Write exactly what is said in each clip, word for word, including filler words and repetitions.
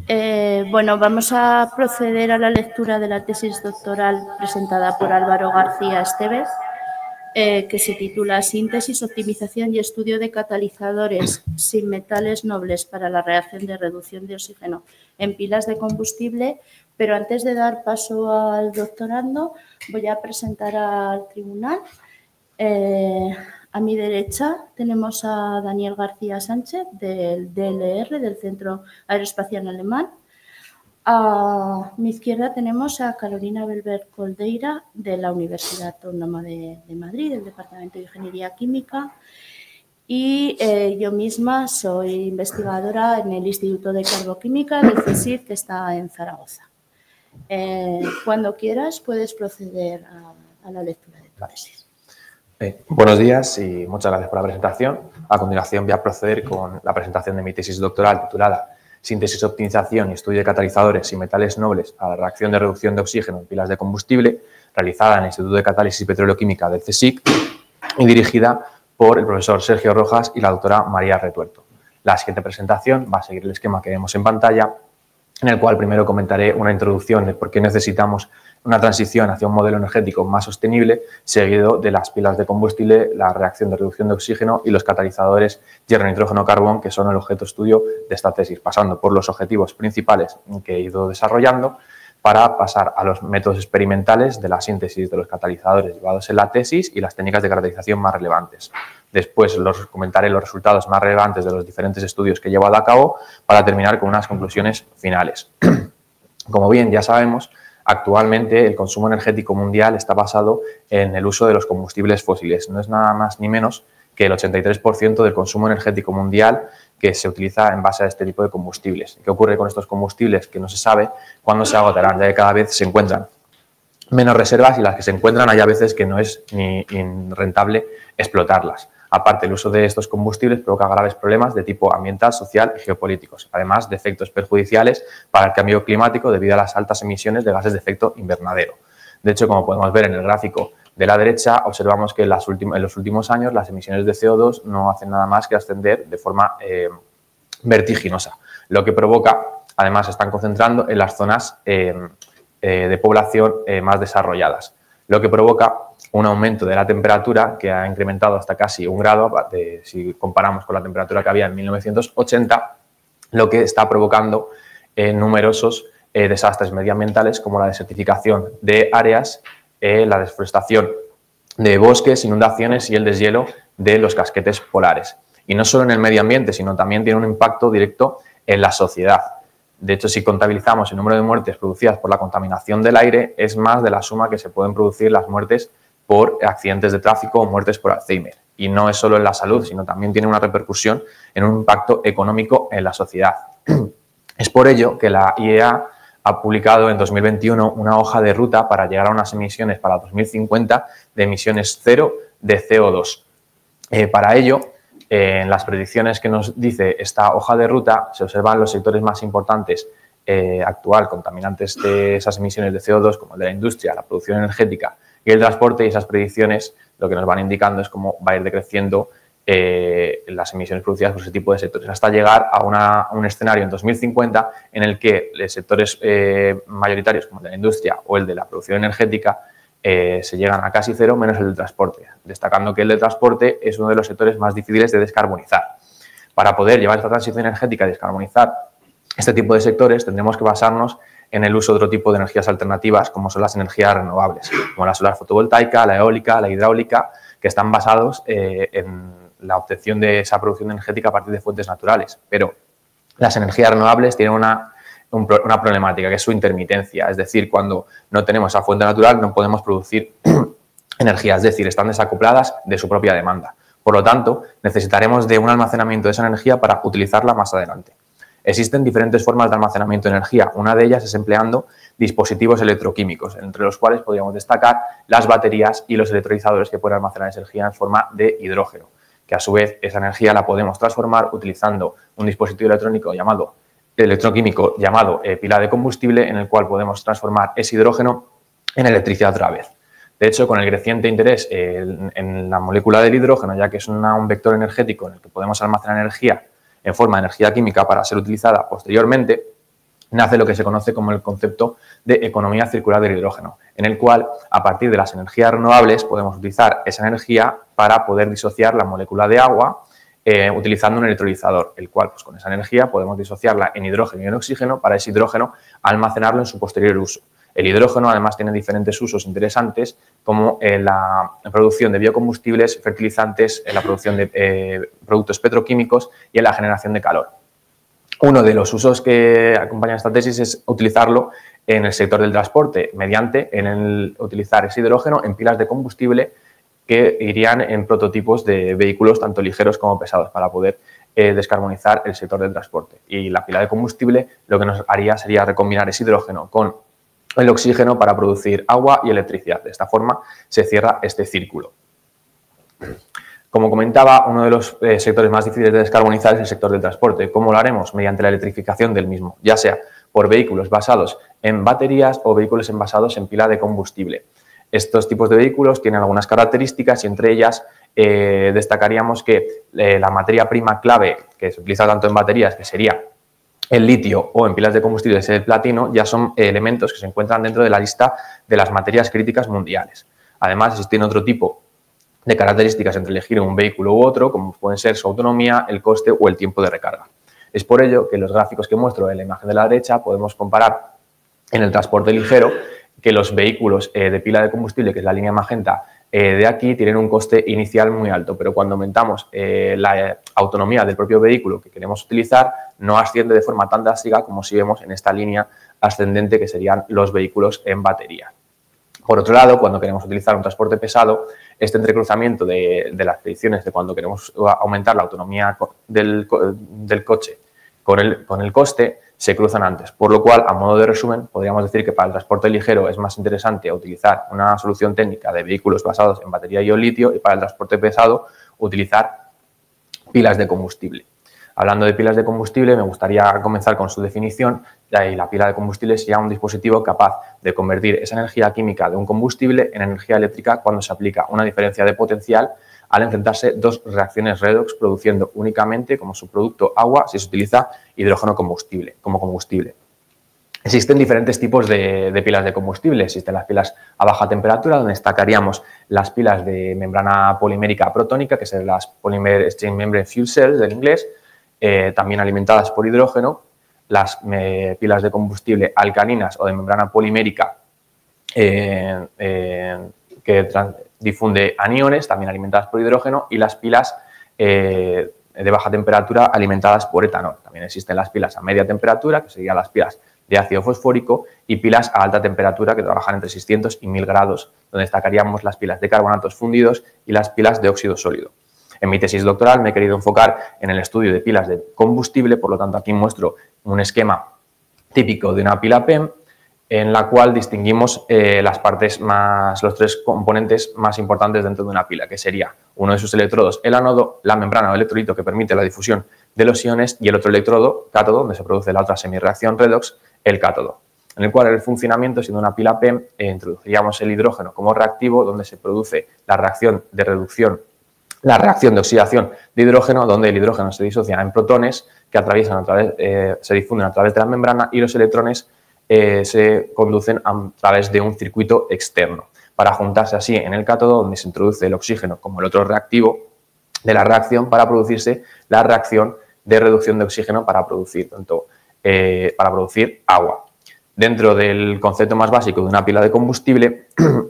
Eh, bueno, vamos a proceder a la lectura de la tesis doctoral presentada por Álvaro García Estevez, eh, que se titula Síntesis, optimización y estudio de catalizadores sin metales nobles para la reacción de reducción de oxígeno en pilas de combustible. Pero antes de dar paso al doctorando, voy a presentar al tribunal. Eh, a mi derecha tenemos a Daniel García Sánchez del D L R, del Centro Aeroespacial Alemán. A mi izquierda tenemos a Carolina Belver Coldeira de la Universidad Autónoma de, de Madrid, del Departamento de Ingeniería Química. Y eh, yo misma soy investigadora en el Instituto de Carboquímica del CSIC, que está en Zaragoza. Eh, cuando quieras puedes proceder a, a la lectura de tu tesis. Eh, buenos días y muchas gracias por la presentación. A continuación voy a proceder con la presentación de mi tesis doctoral titulada Síntesis, optimización y estudio de catalizadores y metales nobles a la reacción de reducción de oxígeno en pilas de combustible, realizada en el Instituto de Catálisis y Petroleoquímica del CSIC y dirigida por el profesor Sergio Rojas y la doctora María Retuerto. La siguiente presentación va a seguir el esquema que vemos en pantalla, en el cual primero comentaré una introducción de por qué necesitamos una transición hacia un modelo energético más sostenible, seguido de las pilas de combustible, la reacción de reducción de oxígeno y los catalizadores hierro-nitrógeno-carbón, que son el objeto de estudio de esta tesis, pasando por los objetivos principales que he ido desarrollando para pasar a los métodos experimentales de la síntesis de los catalizadores llevados en la tesis y las técnicas de caracterización más relevantes. Después los comentaré los resultados más relevantes de los diferentes estudios que he llevado a cabo para terminar con unas conclusiones finales. Como bien ya sabemos, actualmente el consumo energético mundial está basado en el uso de los combustibles fósiles. No es nada más ni menos que el ochenta y tres por ciento del consumo energético mundial que se utiliza en base a este tipo de combustibles. ¿Qué ocurre con estos combustibles? Que no se sabe cuándo se agotarán, ya que cada vez se encuentran menos reservas y las que se encuentran hay a veces que no es ni rentable explotarlas. Aparte, el uso de estos combustibles provoca graves problemas de tipo ambiental, social y geopolíticos, además de efectos perjudiciales para el cambio climático debido a las altas emisiones de gases de efecto invernadero. De hecho, como podemos ver en el gráfico de la derecha, observamos que en, las en los últimos años las emisiones de C O dos no hacen nada más que ascender de forma eh, vertiginosa, lo que provoca, además, se están concentrando en las zonas eh, eh, de población eh, más desarrolladas, lo que provoca un aumento de la temperatura que ha incrementado hasta casi un grado, de, si comparamos con la temperatura que había en mil novecientos ochenta, lo que está provocando eh, numerosos eh, desastres medioambientales como la desertificación de áreas, eh, la deforestación de bosques, inundaciones y el deshielo de los casquetes polares. Y no solo en el medio ambiente, sino también tiene un impacto directo en la sociedad. De hecho, si contabilizamos el número de muertes producidas por la contaminación del aire, es más de la suma que se pueden producir las muertes por accidentes de tráfico o muertes por Alzheimer. Y no es solo en la salud, sino también tiene una repercusión en un impacto económico en la sociedad. Es por ello que la I E A ha publicado en dos mil veintiuno una hoja de ruta para llegar a unas emisiones para dos mil cincuenta de emisiones cero de C O dos. Eh, para ello, eh, en las predicciones que nos dice esta hoja de ruta, se observan los sectores más importantes eh, actual contaminantes de esas emisiones de C O dos, como el de la industria, la producción energética y el transporte, y esas predicciones lo que nos van indicando es cómo va a ir decreciendo eh, las emisiones producidas por ese tipo de sectores, hasta llegar a, una, a un escenario en dos mil cincuenta en el que los sectores eh, mayoritarios, como el de la industria o el de la producción energética, eh, se llegan a casi cero, menos el del transporte, destacando que el del transporte es uno de los sectores más difíciles de descarbonizar. Para poder llevar esta transición energética y descarbonizar este tipo de sectores, tendremos que basarnos en el uso de otro tipo de energías alternativas, como son las energías renovables, como la solar fotovoltaica, la eólica, la hidráulica, que están basados eh, en la obtención de esa producción energética a partir de fuentes naturales. Pero las energías renovables tienen una, un, una problemática, que es su intermitencia, es decir, cuando no tenemos esa fuente natural no podemos producir energía, es decir, están desacopladas de su propia demanda. Por lo tanto, necesitaremos de un almacenamiento de esa energía para utilizarla más adelante. Existen diferentes formas de almacenamiento de energía. Una de ellas es empleando dispositivos electroquímicos, entre los cuales podríamos destacar las baterías y los electrolizadores que pueden almacenar esa energía en forma de hidrógeno, que a su vez esa energía la podemos transformar utilizando un dispositivo electrónico llamado, electroquímico llamado eh, pila de combustible, en el cual podemos transformar ese hidrógeno en electricidad otra vez. De hecho, con el creciente interés eh, en, en la molécula del hidrógeno, ya que es una, un vector energético en el que podemos almacenar energía en forma de energía química para ser utilizada posteriormente, nace lo que se conoce como el concepto de economía circular del hidrógeno, en el cual, a partir de las energías renovables, podemos utilizar esa energía para poder disociar la molécula de agua eh, utilizando un electrolizador, el cual, pues, con esa energía podemos disociarla en hidrógeno y en oxígeno para ese hidrógeno almacenarlo en su posterior uso. El hidrógeno, además, tiene diferentes usos interesantes, como en la producción de biocombustibles, fertilizantes, en la producción de eh, productos petroquímicos y en la generación de calor. Uno de los usos que acompañan esta tesis es utilizarlo en el sector del transporte, mediante en el, utilizar ese hidrógeno en pilas de combustible que irían en prototipos de vehículos tanto ligeros como pesados para poder eh, descarbonizar el sector del transporte. Y la pila de combustible lo que nos haría sería recombinar ese hidrógeno con el oxígeno para producir agua y electricidad. De esta forma se cierra este círculo. Como comentaba, uno de los eh, sectores más difíciles de descarbonizar es el sector del transporte. ¿Cómo lo haremos? Mediante la electrificación del mismo, ya sea por vehículos basados en baterías o vehículos basados en pila de combustible. Estos tipos de vehículos tienen algunas características y entre ellas eh, destacaríamos que eh, la materia prima clave que se utiliza tanto en baterías, que sería el litio, o en pilas de combustible, el platino, ya son eh, elementos que se encuentran dentro de la lista de las materias críticas mundiales. Además, existen otro tipo de características entre elegir un vehículo u otro, como pueden ser su autonomía, el coste o el tiempo de recarga. Es por ello que en los gráficos que muestro en la imagen de la derecha podemos comparar en el transporte ligero que los vehículos eh, de pila de combustible, que es la línea magenta eh, de aquí, tienen un coste inicial muy alto, pero cuando aumentamos eh, la eh, autonomía del propio vehículo que queremos utilizar, no asciende de forma tan drástica como si vemos en esta línea ascendente que serían los vehículos en batería. Por otro lado, cuando queremos utilizar un transporte pesado, este entrecruzamiento de, de las predicciones de cuando queremos aumentar la autonomía del, del coche con el, con el coste se cruzan antes. Por lo cual, a modo de resumen, podríamos decir que para el transporte ligero es más interesante utilizar una solución técnica de vehículos basados en batería y o litio, y para el transporte pesado utilizar pilas de combustible. Hablando de pilas de combustible, me gustaría comenzar con su definición. Y la pila de combustible sería un dispositivo capaz de convertir esa energía química de un combustible en energía eléctrica cuando se aplica una diferencia de potencial al enfrentarse dos reacciones redox, produciendo únicamente como subproducto agua si se utiliza hidrógeno combustible, como combustible. Existen diferentes tipos de, de pilas de combustible. Existen las pilas a baja temperatura, donde destacaríamos las pilas de membrana polimérica protónica, que son las Polymer Exchange Membrane Fuel Cells del inglés, eh, también alimentadas por hidrógeno. Las eh, pilas de combustible alcalinas o de membrana polimérica eh, eh, que difunde aniones, también alimentadas por hidrógeno, y las pilas eh, de baja temperatura alimentadas por etanol. También existen las pilas a media temperatura, que serían las pilas de ácido fosfórico, y pilas a alta temperatura que trabajan entre seiscientos y mil grados, donde destacaríamos las pilas de carbonatos fundidos y las pilas de óxido sólido. En mi tesis doctoral me he querido enfocar en el estudio de pilas de combustible, por lo tanto aquí muestro un esquema típico de una pila P E M en la cual distinguimos eh, las partes más, los tres componentes más importantes dentro de una pila, que sería uno de sus electrodos, el ánodo, la membrana o electrolito que permite la difusión de los iones, y el otro electrodo, cátodo, donde se produce la otra semirreacción redox, el cátodo. En el cual el funcionamiento, siendo una pila P E M, eh, introduciríamos el hidrógeno como reactivo, donde se produce la reacción de reducción, la reacción de oxidación de hidrógeno, donde el hidrógeno se disocia en protones que atraviesan a través, eh, se difunden a través de la membrana, y los electrones eh, se conducen a través de un circuito externo, para juntarse así en el cátodo, donde se introduce el oxígeno como el otro reactivo de la reacción, para producirse la reacción de reducción de oxígeno para producir, tanto, eh, para producir agua. Dentro del concepto más básico de una pila de combustible,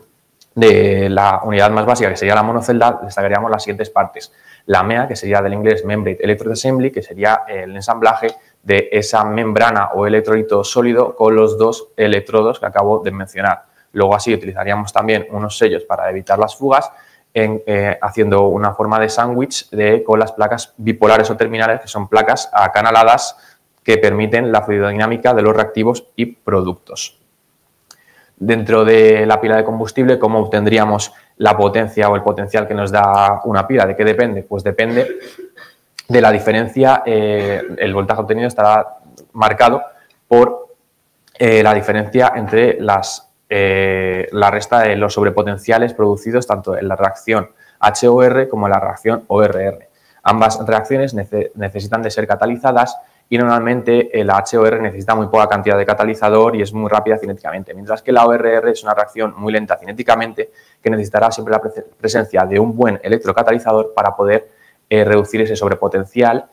de la unidad más básica, que sería la monocelda, destacaríamos las siguientes partes. La M E A, que sería del inglés Membrane Electrode Assembly, que sería el ensamblaje de esa membrana o electrolito sólido con los dos electrodos que acabo de mencionar. Luego así utilizaríamos también unos sellos para evitar las fugas, en, eh, haciendo una forma de sándwich de, con las placas bipolares o terminales, que son placas acanaladas que permiten la fluidodinámica de los reactivos y productos. Dentro de la pila de combustible, ¿cómo obtendríamos la potencia o el potencial que nos da una pila? ¿De qué depende? Pues depende de la diferencia, eh, el voltaje obtenido estará marcado por eh, la diferencia entre las, eh, la resta de los sobrepotenciales producidos tanto en la reacción H O R como en la reacción O R R. Ambas reacciones nece necesitan de ser catalizadas y normalmente el H O R necesita muy poca cantidad de catalizador y es muy rápida cinéticamente, mientras que la O R R es una reacción muy lenta cinéticamente que necesitará siempre la presencia de un buen electrocatalizador para poder eh, reducir ese sobrepotencial,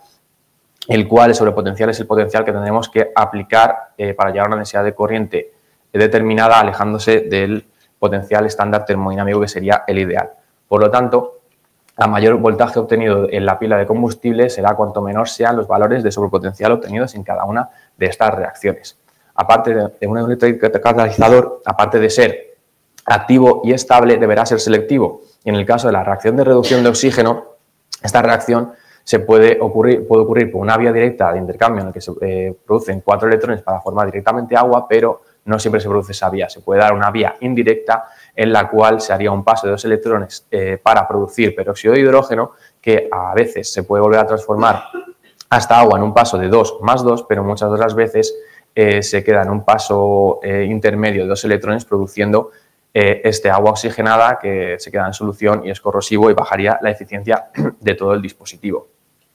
el cual el sobrepotencial es el potencial que tendremos que aplicar eh, para llegar a una densidad de corriente determinada, alejándose del potencial estándar termodinámico que sería el ideal. Por lo tanto, a mayor voltaje obtenido en la pila de combustible será cuanto menor sean los valores de sobrepotencial obtenidos en cada una de estas reacciones. Aparte de un electrocatalizador, aparte de ser activo y estable, deberá ser selectivo. Y en el caso de la reacción de reducción de oxígeno, esta reacción se puede ocurrir, puede ocurrir por una vía directa de intercambio en la que se eh, producen cuatro electrones para formar directamente agua, pero no siempre se produce esa vía. Se puede dar una vía indirecta en la cual se haría un paso de dos electrones eh, para producir peróxido de hidrógeno, que a veces se puede volver a transformar hasta agua en un paso de dos más dos, pero muchas de las veces eh, se queda en un paso eh, intermedio de dos electrones produciendo eh, este agua oxigenada que se queda en solución y es corrosivo y bajaría la eficiencia de todo el dispositivo.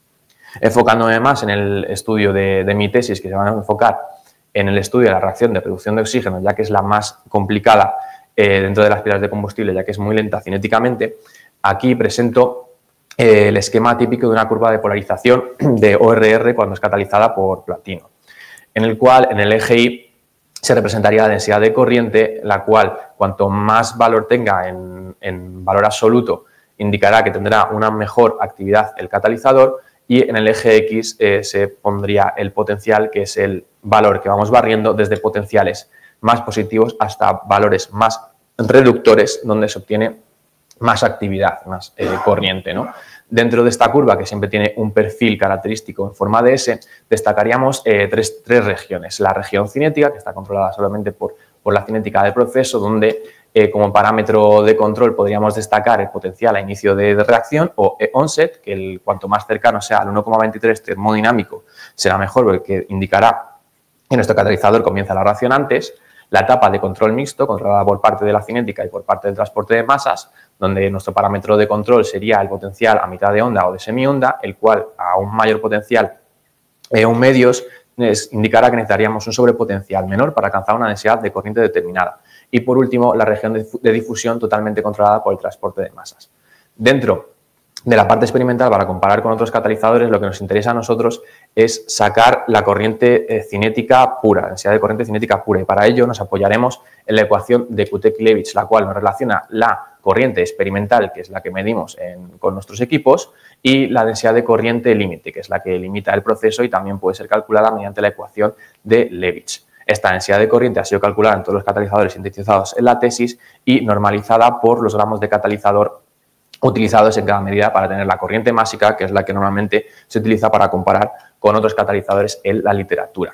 Enfocándome más en el estudio de, de mi tesis, que se van a enfocar en el estudio de la reacción de reducción de oxígeno, ya que es la más complicada eh, dentro de las pilas de combustible, ya que es muy lenta cinéticamente, aquí presento eh, el esquema típico de una curva de polarización de O R R cuando es catalizada por platino, en el cual en el eje Y se representaría la densidad de corriente, la cual cuanto más valor tenga en, en valor absoluto, indicará que tendrá una mejor actividad el catalizador, y en el eje X eh, se pondría el potencial, que es el valor que vamos barriendo desde potenciales más positivos hasta valores más reductores, donde se obtiene más actividad, más eh, corriente, ¿no? Dentro de esta curva, que siempre tiene un perfil característico en forma de S, destacaríamos eh, tres, tres regiones. La región cinética, que está controlada solamente por, por la cinética del proceso, donde eh, como parámetro de control podríamos destacar el potencial a inicio de, de reacción, o E onset, que el, cuanto más cercano sea al uno coma veintitrés termodinámico será mejor, porque indicará que nuestro catalizador comienza la reacción antes. La etapa de control mixto, controlada por parte de la cinética y por parte del transporte de masas, donde nuestro parámetro de control sería el potencial a mitad de onda o de semionda, el cual a un mayor potencial eh, un medios es, indicará que necesitaríamos un sobrepotencial menor para alcanzar una densidad de corriente determinada. Y por último, la región de, de difusión totalmente controlada por el transporte de masas. Dentro de la parte experimental, para comparar con otros catalizadores, lo que nos interesa a nosotros es sacar la corriente eh, cinética pura, la densidad de corriente cinética pura, y para ello nos apoyaremos en la ecuación de Kutek-Leibniz, la cual nos relaciona la corriente experimental, que es la que medimos en, con nuestros equipos, y la densidad de corriente límite, que es la que limita el proceso y también puede ser calculada mediante la ecuación de Levitch. Esta densidad de corriente ha sido calculada en todos los catalizadores sintetizados en la tesis y normalizada por los gramos de catalizador utilizados en cada medida para tener la corriente másica, que es la que normalmente se utiliza para comparar con otros catalizadores en la literatura.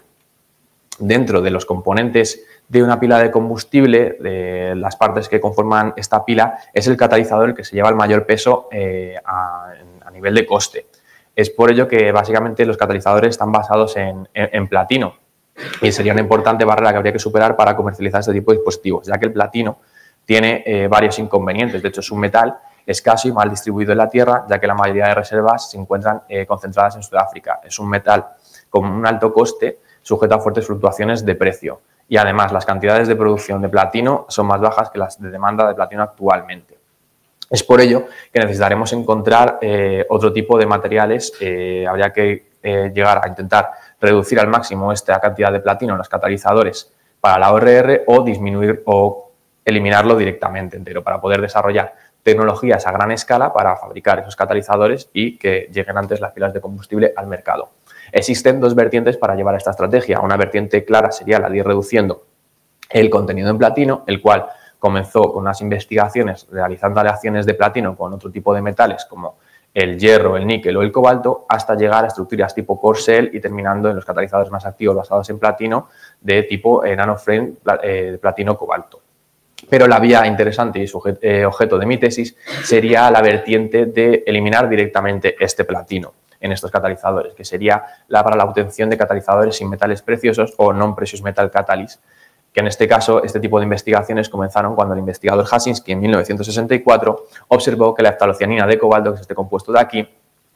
Dentro de los componentes de una pila de combustible, de las partes que conforman esta pila, es el catalizador el que se lleva el mayor peso eh, a, a nivel de coste. Es por ello que básicamente los catalizadores están basados en, en, en platino, y sería una importante barrera que habría que superar para comercializar este tipo de dispositivos, ya que el platino tiene eh, varios inconvenientes. De hecho, es un metal escaso y mal distribuido en la Tierra, ya que la mayoría de reservas se encuentran eh, concentradas en Sudáfrica. Es un metal con un alto coste, sujeto a fuertes fluctuaciones de precio. Y además, las cantidades de producción de platino son más bajas que las de demanda de platino actualmente. Es por ello que necesitaremos encontrar eh, otro tipo de materiales. Eh, habría que eh, llegar a intentar reducir al máximo esta cantidad de platino en los catalizadores para la O R R o disminuir o eliminarlo directamente entero para poder desarrollar tecnologías a gran escala para fabricar esos catalizadores y que lleguen antes las pilas de combustible al mercado. Existen dos vertientes para llevar esta estrategia. Una vertiente clara sería la de ir reduciendo el contenido en platino, el cual comenzó con unas investigaciones realizando aleaciones de platino con otro tipo de metales como el hierro, el níquel o el cobalto, hasta llegar a estructuras tipo core cell y terminando en los catalizadores más activos basados en platino de tipo eh, nanoframe eh, platino-cobalto. Pero la vía interesante y sujeto, eh, objeto de mi tesis sería la vertiente de eliminar directamente este platino en estos catalizadores, que sería la para la obtención de catalizadores sin metales preciosos o non-precious metal catalyst, que en este caso este tipo de investigaciones comenzaron cuando el investigador Jasinski en mil novecientos sesenta y cuatro observó que la ftalocianina de cobalto, que es este compuesto de aquí,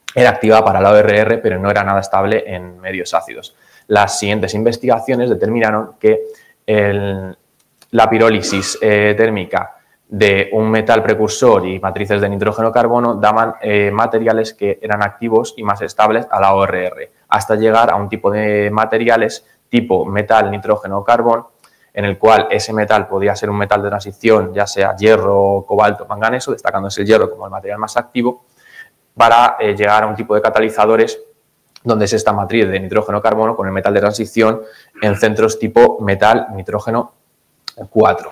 era activa para la O R R, pero no era nada estable en medios ácidos. Las siguientes investigaciones determinaron que el, la pirólisis eh, térmica de un metal precursor y matrices de nitrógeno-carbono daban eh, materiales que eran activos y más estables a la O R R, hasta llegar a un tipo de materiales tipo metal nitrógeno-carbón, en el cual ese metal podía ser un metal de transición, ya sea hierro, cobalto, manganeso, destacándose el hierro como el material más activo, para eh, llegar a un tipo de catalizadores donde es esta matriz de nitrógeno-carbono con el metal de transición en centros tipo metal nitrógeno cuatro.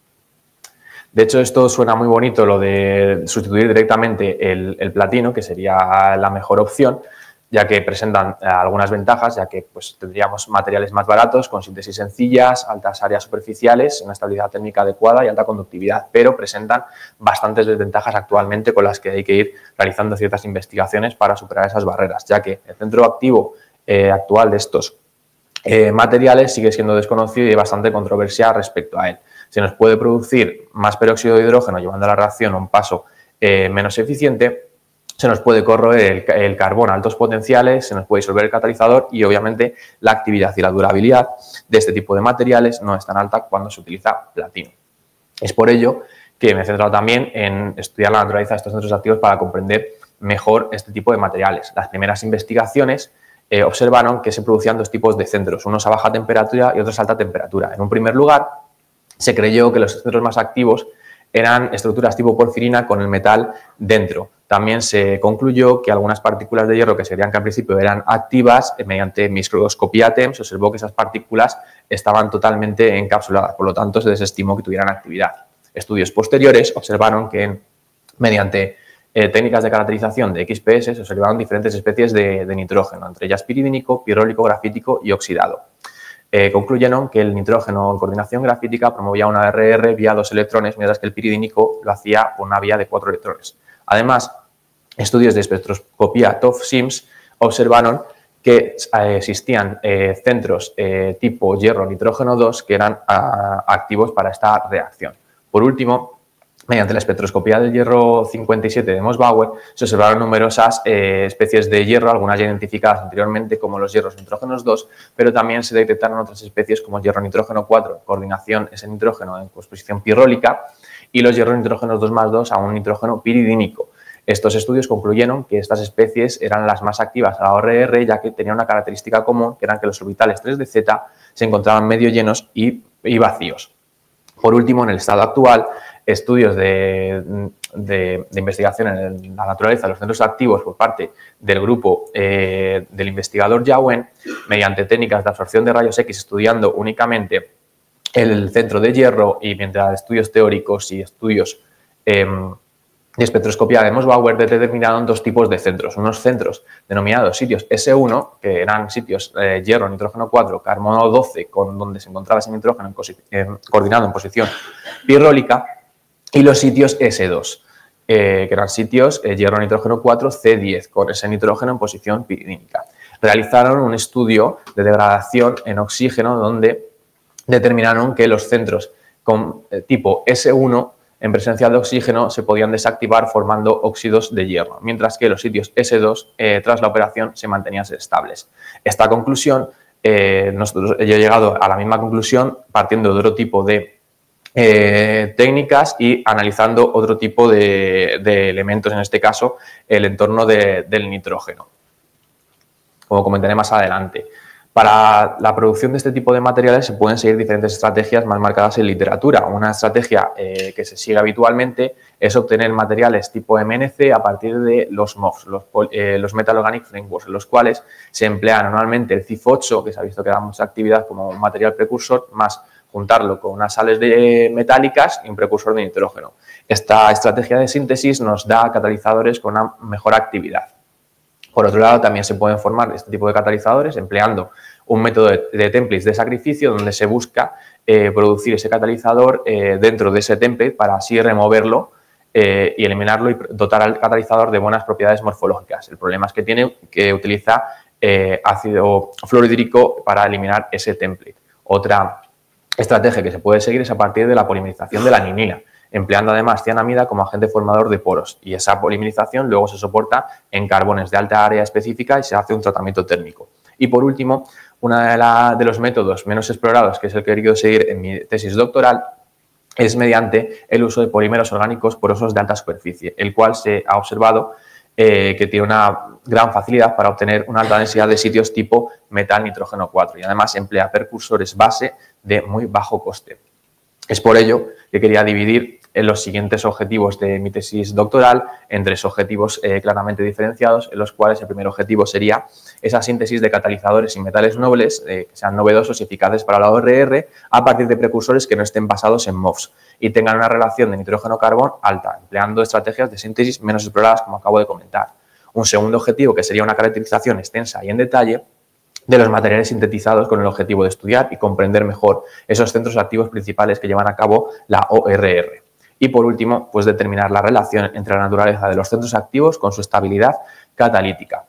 De hecho, esto suena muy bonito, lo de sustituir directamente el, el platino, que sería la mejor opción, ya que presentan eh, algunas ventajas, ya que pues, tendríamos materiales más baratos, con síntesis sencillas, altas áreas superficiales, una estabilidad térmica adecuada y alta conductividad, pero presentan bastantes desventajas actualmente con las que hay que ir realizando ciertas investigaciones para superar esas barreras, ya que el centro activo eh, actual de estos eh, materiales sigue siendo desconocido y hay bastante controversia respecto a él. Se nos puede producir más peróxido de hidrógeno llevando a la reacción a un paso eh, menos eficiente, se nos puede corroer el, el carbón a altos potenciales, se nos puede disolver el catalizador y obviamente la actividad y la durabilidad de este tipo de materiales no es tan alta cuando se utiliza platino. Es por ello que me he centrado también en estudiar la naturaleza de estos centros activos para comprender mejor este tipo de materiales. Las primeras investigaciones eh, observaron que se producían dos tipos de centros, unos a baja temperatura y otros a alta temperatura. En un primer lugar, se creyó que los centros más activos eran estructuras tipo porfirina con el metal dentro. También se concluyó que algunas partículas de hierro que se creían que al principio eran activas, mediante microscopía TEM se observó que esas partículas estaban totalmente encapsuladas, por lo tanto se desestimó que tuvieran actividad. Estudios posteriores observaron que mediante eh, técnicas de caracterización de X P S se observaron diferentes especies de, de nitrógeno, entre ellas piridínico, pirólico, grafítico y oxidado. Eh, concluyeron que el nitrógeno en coordinación grafítica promovía una R R vía dos electrones, mientras que el piridínico lo hacía por una vía de cuatro electrones. Además, estudios de espectroscopía T O F SIMS observaron que eh, existían eh, centros eh, tipo hierro-nitrógeno dos que eran a, activos para esta reacción. Por último, mediante la espectroscopía del hierro cincuenta y siete de Mossbauer se observaron numerosas eh, especies de hierro, algunas ya identificadas anteriormente como los hierros nitrógenos dos, pero también se detectaron otras especies como el hierro nitrógeno cuatro, en coordinación ese nitrógeno en composición pirólica, y los hierros nitrógenos dos más dos a un nitrógeno piridínico. Estos estudios concluyeron que estas especies eran las más activas a la O R R, ya que tenían una característica común, que eran que los orbitales tres D Z se encontraban medio llenos y, y vacíos. Por último, en el estado actual, estudios de, de, de investigación en la naturaleza de los centros activos por parte del grupo eh, del investigador Yawen, mediante técnicas de absorción de rayos X, estudiando únicamente el centro de hierro y mientras estudios teóricos y estudios eh, de espectroscopía de Mossbauer determinaron dos tipos de centros. Unos centros denominados sitios S uno, que eran sitios eh, hierro, nitrógeno cuatro, carbono doce, con donde se encontraba ese nitrógeno en, eh, coordinado en posición pirólica, y los sitios S dos, eh, que eran sitios eh, hierro, nitrógeno cuatro, C diez, con ese nitrógeno en posición piridínica. Realizaron un estudio de degradación en oxígeno donde determinaron que los centros con eh, tipo S uno en presencia de oxígeno se podían desactivar formando óxidos de hierro, mientras que los sitios S dos eh, tras la operación se mantenían estables. Esta conclusión, eh, nosotros, yo he llegado a la misma conclusión partiendo de otro tipo de eh, técnicas y analizando otro tipo de, de elementos, en este caso el entorno de, del nitrógeno, como comentaré más adelante. Para la producción de este tipo de materiales se pueden seguir diferentes estrategias más marcadas en literatura. Una estrategia eh, que se sigue habitualmente es obtener materiales tipo M N C a partir de los M O Fs, los, eh, los Metal Organic Frameworks, en los cuales se emplea normalmente el C I F ocho, que se ha visto que da mucha actividad como un material precursor, más juntarlo con unas sales de metálicas y un precursor de nitrógeno. Esta estrategia de síntesis nos da catalizadores con una mejor actividad. Por otro lado, también se pueden formar este tipo de catalizadores empleando un método de, de templates de sacrificio donde se busca eh, producir ese catalizador eh, dentro de ese template para así removerlo eh, y eliminarlo y dotar al catalizador de buenas propiedades morfológicas. El problema es que tiene que utiliza eh, ácido fluorhídrico para eliminar ese template. Otra estrategia que se puede seguir es a partir de la polimerización de la aninina. empleando además cianamida como agente formador de poros, y esa polimerización luego se soporta en carbones de alta área específica y se hace un tratamiento térmico. Y por último, uno de, la, de los métodos menos explorados, que es el que he querido seguir en mi tesis doctoral, es mediante el uso de polímeros orgánicos porosos de alta superficie, el cual se ha observado eh, que tiene una gran facilidad para obtener una alta densidad de sitios tipo metal nitrógeno cuatro y además emplea precursores base de muy bajo coste. Es por ello que quería dividir en los siguientes objetivos de mi tesis doctoral en tres objetivos eh, claramente diferenciados, en los cuales el primer objetivo sería esa síntesis de catalizadores y metales nobles eh, que sean novedosos y eficaces para la O R R a partir de precursores que no estén basados en M O Fs y tengan una relación de nitrógeno-carbón alta, empleando estrategias de síntesis menos exploradas, como acabo de comentar. Un segundo objetivo, que sería una caracterización extensa y en detalle de los materiales sintetizados con el objetivo de estudiar y comprender mejor esos centros activos principales que llevan a cabo la O R R. Y por último, pues determinar la relación entre la naturaleza de los centros activos con su estabilidad catalítica.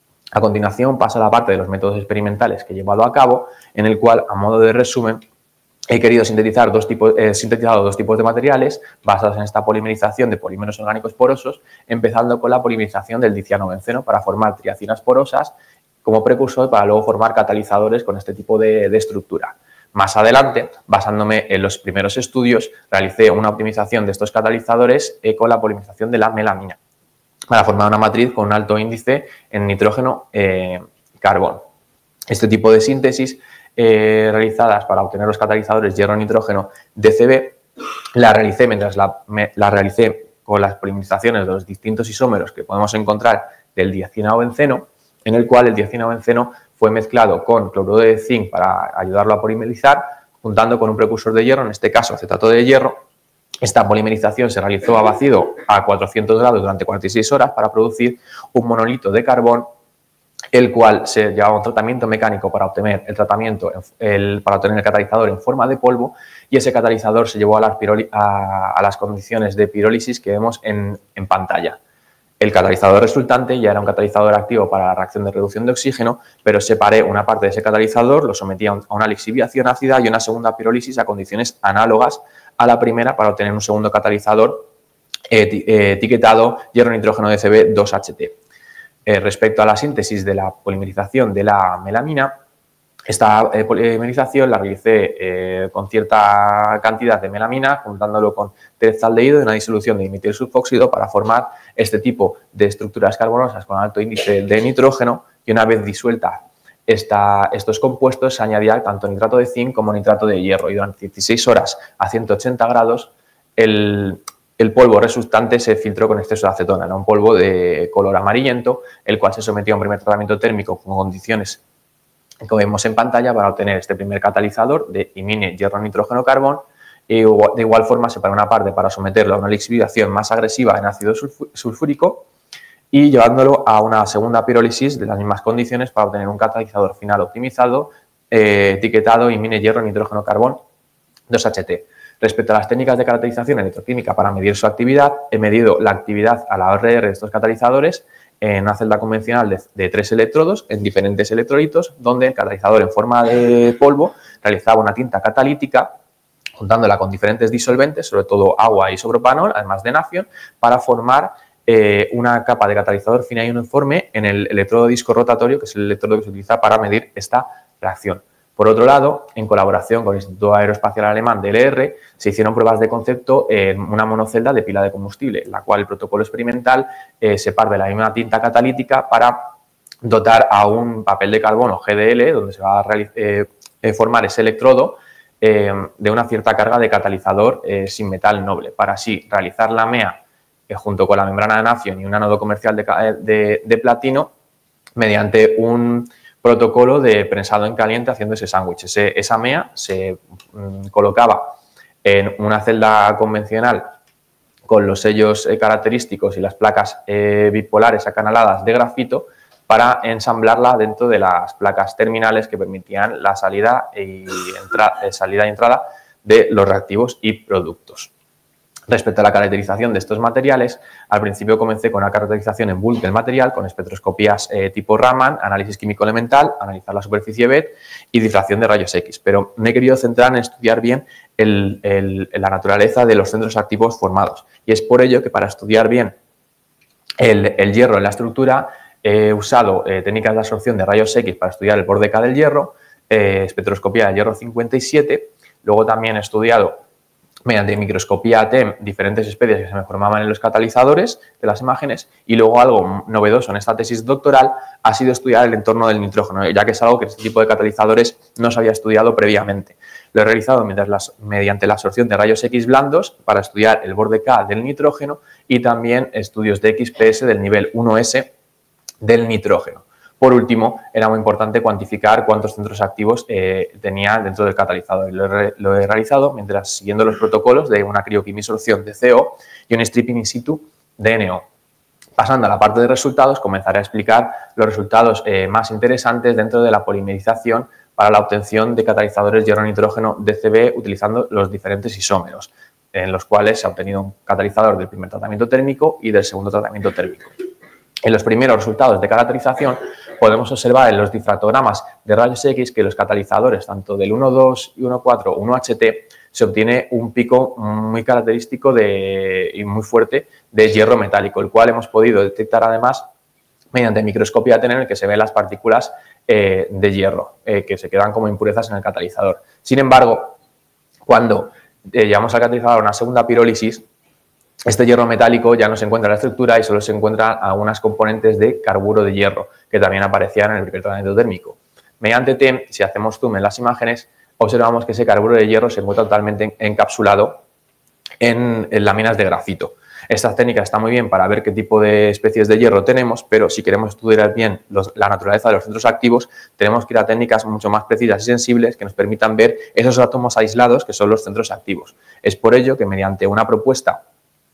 A continuación paso a la parte de los métodos experimentales que he llevado a cabo, en el cual, a modo de resumen, he querido sintetizar dos tipos, eh, sintetizado dos tipos de materiales basados en esta polimerización de polímeros orgánicos porosos, empezando con la polimerización del dicianobenceno para formar triacinas porosas como precursor para luego formar catalizadores con este tipo de, de estructura. Más adelante, basándome en los primeros estudios, realicé una optimización de estos catalizadores eh, con la polimerización de la melamina para formar una matriz con un alto índice en nitrógeno eh, carbón. Este tipo de síntesis eh, realizadas para obtener los catalizadores hierro-nitrógeno D C B la realicé mientras la, me, la realicé con las polimerizaciones de los distintos isómeros que podemos encontrar del diacinaobenceno, en el cual el diacinaobenceno fue mezclado con cloruro de zinc para ayudarlo a polimerizar, juntando con un precursor de hierro, en este caso acetato de hierro. Esta polimerización se realizó a vacío a cuatrocientos grados durante cuarenta y seis horas para producir un monolito de carbón, el cual se llevaba un tratamiento mecánico para obtener el tratamiento, el, para obtener el catalizador en forma de polvo, y ese catalizador se llevó a las, piroli, a, a las condiciones de pirólisis que vemos en, en pantalla. El catalizador resultante ya era un catalizador activo para la reacción de reducción de oxígeno, pero separé una parte de ese catalizador, lo sometí a una lixiviación ácida y una segunda pirólisis a condiciones análogas a la primera para obtener un segundo catalizador etiquetado hierro-nitrógeno D C B dos H T. Eh, respecto a la síntesis de la polimerización de la melamina, esta eh, polimerización la realicé eh, con cierta cantidad de melamina, juntándolo con terezaldehído de una disolución de dimetil sulfóxido para formar este tipo de estructuras carbonosas con alto índice de nitrógeno, y una vez disuelta esta, estos compuestos se añadía tanto nitrato de zinc como nitrato de hierro, y durante dieciséis horas a ciento ochenta grados el, el polvo resultante se filtró con exceso de acetona. Era un polvo de color amarillento, el cual se sometió a un primer tratamiento térmico con condiciones como vemos en pantalla para obtener este primer catalizador de imine hierro-nitrógeno-carbón, y de igual forma separé una parte para someterlo a una lixiviación más agresiva en ácido sulfúrico y llevándolo a una segunda pirólisis de las mismas condiciones para obtener un catalizador final optimizado eh, etiquetado imine hierro-nitrógeno-carbón dos H T. Respecto a las técnicas de caracterización electroquímica para medir su actividad, he medido la actividad a la O R R de estos catalizadores en una celda convencional de, de tres electrodos en diferentes electrolitos, donde el catalizador en forma de polvo realizaba una tinta catalítica juntándola con diferentes disolventes, sobre todo agua y isopropanol, además de nafion, para formar eh, una capa de catalizador fina y uniforme en el electrodo disco rotatorio, que es el electrodo que se utiliza para medir esta reacción. Por otro lado, en colaboración con el Instituto Aeroespacial Alemán, D L R, se hicieron pruebas de concepto en una monocelda de pila de combustible, en la cual el protocolo experimental eh, se parte de la misma tinta catalítica para dotar a un papel de carbono G D L, donde se va a eh, eh, formar ese electrodo, eh, de una cierta carga de catalizador eh, sin metal noble, para así realizar la M E A eh, junto con la membrana de nafion y un ánodo comercial de, de, de platino mediante un protocolo de prensado en caliente haciendo ese sándwich. Ese, esa M E A se mm, colocaba en una celda convencional con los sellos eh, característicos y las placas eh, bipolares acanaladas de grafito para ensamblarla dentro de las placas terminales que permitían la salida y, entra, eh, salida y entrada de los reactivos y productos. Respecto a la caracterización de estos materiales, al principio comencé con una caracterización en bulk del material, con espectroscopías eh, tipo Raman, análisis químico elemental, analizar la superficie B E T y difracción de rayos X, pero me he querido centrar en estudiar bien el, el, la naturaleza de los centros activos formados. Y es por ello que para estudiar bien el, el hierro en la estructura he usado eh, técnicas de absorción de rayos X para estudiar el borde K del hierro, eh, espectroscopía del hierro cincuenta y siete, luego también he estudiado mediante microscopía T E M diferentes especies que se me formaban en los catalizadores de las imágenes, y luego algo novedoso en esta tesis doctoral ha sido estudiar el entorno del nitrógeno, ya que es algo que este tipo de catalizadores no se había estudiado previamente. Lo he realizado las, mediante la absorción de rayos X blandos para estudiar el borde K del nitrógeno y también estudios de X P S del nivel uno S del nitrógeno. Por último, era muy importante cuantificar cuántos centros activos eh, tenía dentro del catalizador. Lo he, lo he realizado mientras siguiendo los protocolos de una crioquimisorción de C O y un stripping in situ de N O. Pasando a la parte de resultados, comenzaré a explicar los resultados eh, más interesantes dentro de la polimerización para la obtención de catalizadores hierro-nitrógeno D C B utilizando los diferentes isómeros, en los cuales se ha obtenido un catalizador del primer tratamiento térmico y del segundo tratamiento térmico. En los primeros resultados de caracterización podemos observar en los difractogramas de rayos X que los catalizadores tanto del uno dos y uno cuatro, uno H T se obtiene un pico muy característico de, y muy fuerte de hierro metálico, el cual hemos podido detectar además mediante microscopía T E N en el que se ven las partículas eh, de hierro eh, que se quedan como impurezas en el catalizador. Sin embargo, cuando eh, llevamos al catalizador una segunda pirólisis, este hierro metálico ya no se encuentra en la estructura y solo se encuentran algunas componentes de carburo de hierro que también aparecían en el primer tratamiento térmico. Mediante T E M, si hacemos zoom en las imágenes, observamos que ese carburo de hierro se encuentra totalmente encapsulado en, en láminas de grafito. Esta técnica está muy bien para ver qué tipo de especies de hierro tenemos, pero si queremos estudiar bien los, la naturaleza de los centros activos, tenemos que ir a técnicas mucho más precisas y sensibles que nos permitan ver esos átomos aislados que son los centros activos. Es por ello que mediante una propuesta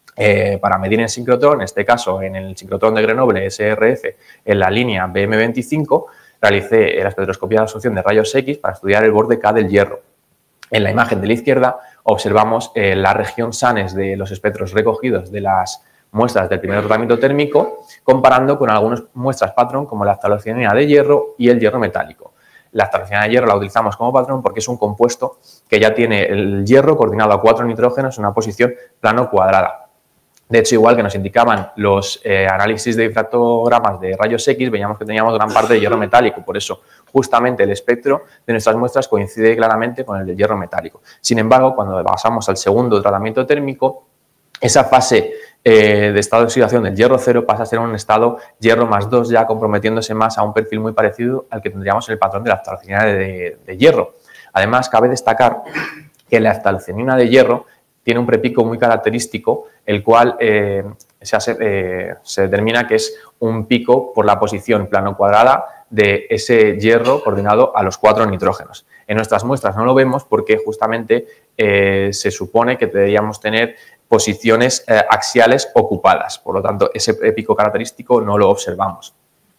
Eh, para medir en sincrotrón, en este caso en el sincrotrón de Grenoble S R F en la línea B M veinticinco, realicé la espectroscopía de absorción de rayos X para estudiar el borde K del hierro. En la imagen de la izquierda observamos eh, la región SANES de los espectros recogidos de las muestras del primer tratamiento térmico, comparando con algunas muestras patrón como la phthalocianina de hierro y el hierro metálico. La phthalocianina de hierro la utilizamos como patrón porque es un compuesto que ya tiene el hierro coordinado a cuatro nitrógenos en una posición plano cuadrada. De hecho, igual que nos indicaban los eh, análisis de difractogramas de rayos X, veíamos que teníamos gran parte de hierro metálico. Por eso, justamente el espectro de nuestras muestras coincide claramente con el del hierro metálico. Sin embargo, cuando pasamos al segundo tratamiento térmico, esa fase eh, de estado de oxidación del hierro cero pasa a ser un estado hierro más dos, ya comprometiéndose más a un perfil muy parecido al que tendríamos en el patrón de la phthalocianina de, de hierro. Además, cabe destacar que la phthalocianina de hierro tiene un prepico muy característico, el cual eh, se, hace, eh, se determina que es un pico por la posición plano cuadrada de ese hierro coordinado a los cuatro nitrógenos. En nuestras muestras no lo vemos porque justamente eh, se supone que deberíamos tener posiciones eh, axiales ocupadas, por lo tanto ese pico característico no lo observamos.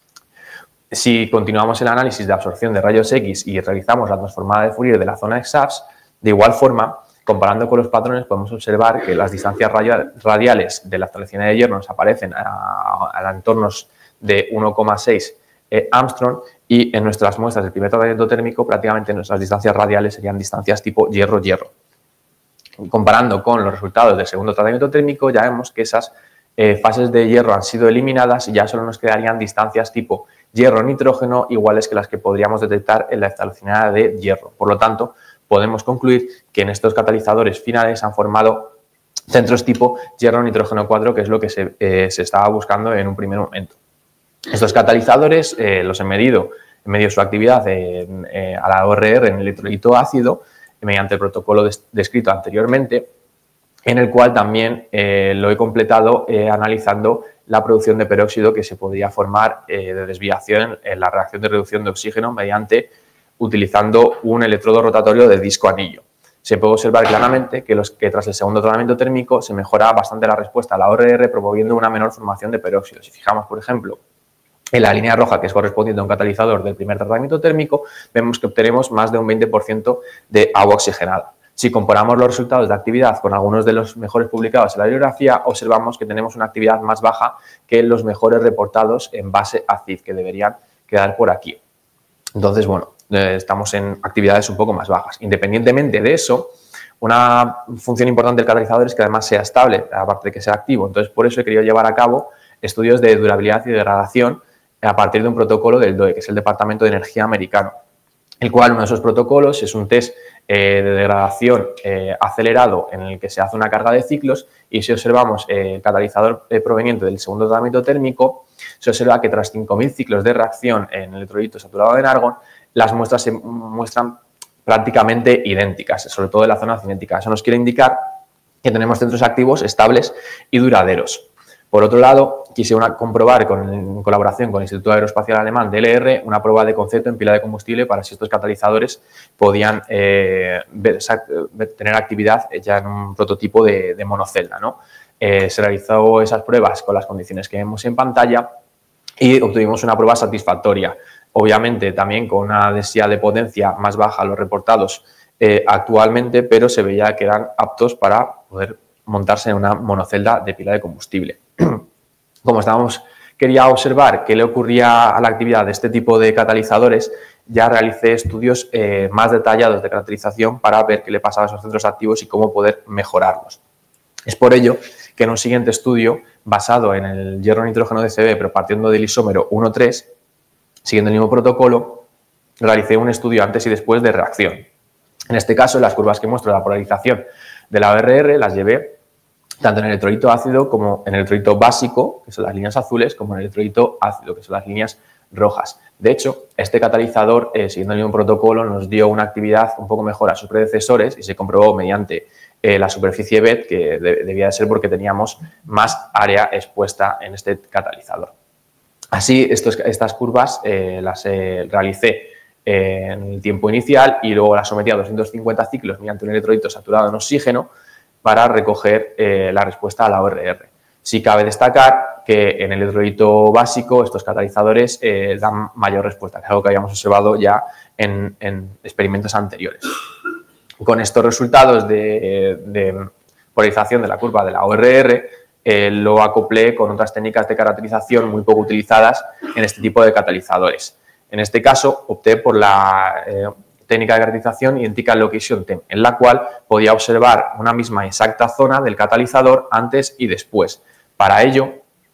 Si continuamos el análisis de absorción de rayos X y realizamos la transformada de Fourier de la zona X A F S, de igual forma, comparando con los patrones, podemos observar que las distancias radiales de la phthalocianina de hierro nos aparecen a, a, a entornos de uno coma seis eh, Armstrong, y en nuestras muestras del primer tratamiento térmico prácticamente nuestras distancias radiales serían distancias tipo hierro-hierro. Comparando con los resultados del segundo tratamiento térmico, ya vemos que esas eh, fases de hierro han sido eliminadas y ya solo nos quedarían distancias tipo hierro-nitrógeno iguales que las que podríamos detectar en la phthalocianina de hierro. Por lo tanto, podemos concluir que en estos catalizadores finales han formado centros tipo hierro-nitrógeno cuatro, que es lo que se, eh, se estaba buscando en un primer momento. Estos catalizadores eh, los he medido en medio de su actividad en, eh, a la O R R en el electrolito ácido mediante el protocolo des, descrito anteriormente, en el cual también eh, lo he completado eh, analizando la producción de peróxido que se podría formar eh, de desviación en la reacción de reducción de oxígeno mediante utilizando un electrodo rotatorio de disco anillo. Se puede observar claramente que, los, que tras el segundo tratamiento térmico se mejora bastante la respuesta a la O R R, promoviendo una menor formación de peróxido. Si fijamos, por ejemplo, en la línea roja, que es correspondiente a un catalizador del primer tratamiento térmico, vemos que obtenemos más de un veinte por ciento de agua oxigenada. Si comparamos los resultados de actividad con algunos de los mejores publicados en la bibliografía, observamos que tenemos una actividad más baja que los mejores reportados en base a C I D, que deberían quedar por aquí. Entonces, bueno, eh, estamos en actividades un poco más bajas. Independientemente de eso, una función importante del catalizador es que además sea estable, aparte de que sea activo. Entonces, por eso he querido llevar a cabo estudios de durabilidad y degradación a partir de un protocolo del D O E, que es el Departamento de Energía americano, el cual uno de esos protocolos es un test eh, de degradación eh, acelerado en el que se hace una carga de ciclos y si observamos eh, el catalizador eh, proveniente del segundo tratamiento térmico, se observa que tras cinco mil ciclos de reacción en electrolito saturado en argón, las muestras se muestran prácticamente idénticas, sobre todo en la zona cinética. Eso nos quiere indicar que tenemos centros activos estables y duraderos. Por otro lado, quise una, comprobar con, en colaboración con el Instituto Aeroespacial Alemán, D L R, una prueba de concepto en pila de combustible para si estos catalizadores podían eh, ver, tener actividad ya en un prototipo de, de monocelda, ¿no? Eh, se realizó esas pruebas con las condiciones que vemos en pantalla y obtuvimos una prueba satisfactoria. Obviamente también con una densidad de potencia más baja a los reportados eh, actualmente, pero se veía que eran aptos para poder montarse en una monocelda de pila de combustible. Como estábamos, quería observar qué le ocurría a la actividad de este tipo de catalizadores, ya realicé estudios eh, más detallados de caracterización para ver qué le pasaba a esos centros activos y cómo poder mejorarlos. Es por ello que en un siguiente estudio, basado en el hierro nitrógeno D C B, pero partiendo del isómero uno tres, siguiendo el mismo protocolo, realicé un estudio antes y después de reacción. En este caso, las curvas que muestro de la polarización de la O R R las llevé tanto en el electrolito ácido como en el electrolito básico, que son las líneas azules, como en el electrolito ácido, que son las líneas rojas. De hecho, este catalizador, eh, siguiendo el mismo protocolo, nos dio una actividad un poco mejor a sus predecesores y se comprobó mediante eh, la superficie B E T, que de, debía de ser porque teníamos más área expuesta en este catalizador. Así, estos, estas curvas eh, las eh, realicé eh, en el tiempo inicial y luego las sometí a doscientos cincuenta ciclos mediante un electrolito saturado en oxígeno para recoger eh, la respuesta a la O R R. Sí cabe destacar que en el electrolito básico estos catalizadores eh, dan mayor respuesta, que es algo que habíamos observado ya en, en experimentos anteriores. Con estos resultados de, de polarización de la curva de la O R R, eh, lo acoplé con otras técnicas de caracterización muy poco utilizadas en este tipo de catalizadores. En este caso, opté por la eh, técnica de caracterización Identical Location Temp, en la cual podía observar una misma exacta zona del catalizador antes y después. Para ello,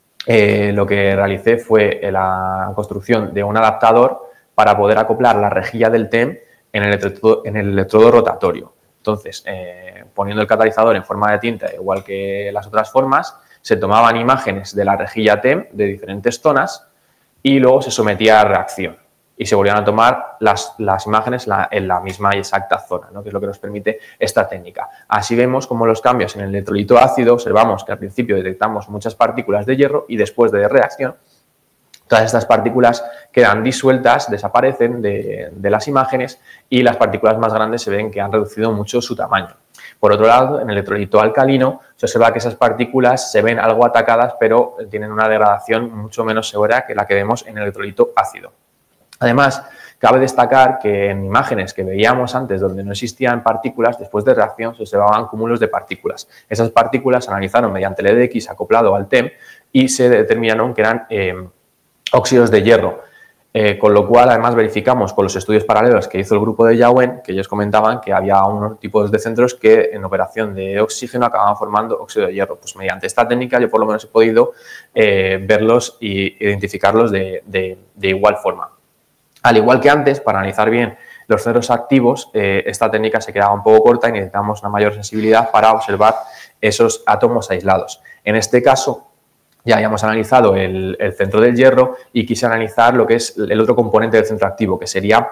eh, lo que realicé fue la construcción de un adaptador para poder acoplar la rejilla del T E M en el electrodo, en el electrodo rotatorio. Entonces, eh, poniendo el catalizador en forma de tinta, igual que las otras formas, se tomaban imágenes de la rejilla T E M de diferentes zonas y luego se sometía a reacción. Y se volvían a tomar las, las imágenes la, en la misma y exacta zona, ¿no? Que es lo que nos permite esta técnica. Así vemos cómo los cambios en el electrolito ácido, observamos que al principio detectamos muchas partículas de hierro y después de reacción, todas estas partículas quedan disueltas, desaparecen de, de las imágenes y las partículas más grandes se ven que han reducido mucho su tamaño. Por otro lado, en el electrolito alcalino se observa que esas partículas se ven algo atacadas, pero tienen una degradación mucho menos severa que la que vemos en el electrolito ácido. Además, cabe destacar que en imágenes que veíamos antes donde no existían partículas, después de reacción se observaban cúmulos de partículas. Esas partículas se analizaron mediante el E D X acoplado al T E M y se determinaron que eran eh, óxidos de hierro, eh, con lo cual además verificamos con los estudios paralelos que hizo el grupo de Yawen, que ellos comentaban que había unos tipos de centros que en operación de oxígeno acababan formando óxido de hierro. Pues mediante esta técnica yo por lo menos he podido eh, verlos e identificarlos de, de, de igual forma. Al igual que antes, para analizar bien los centros activos, eh, esta técnica se quedaba un poco corta y necesitamos una mayor sensibilidad para observar esos átomos aislados. En este caso, ya habíamos analizado el, el centro del hierro y quise analizar lo que es el otro componente del centro activo, que sería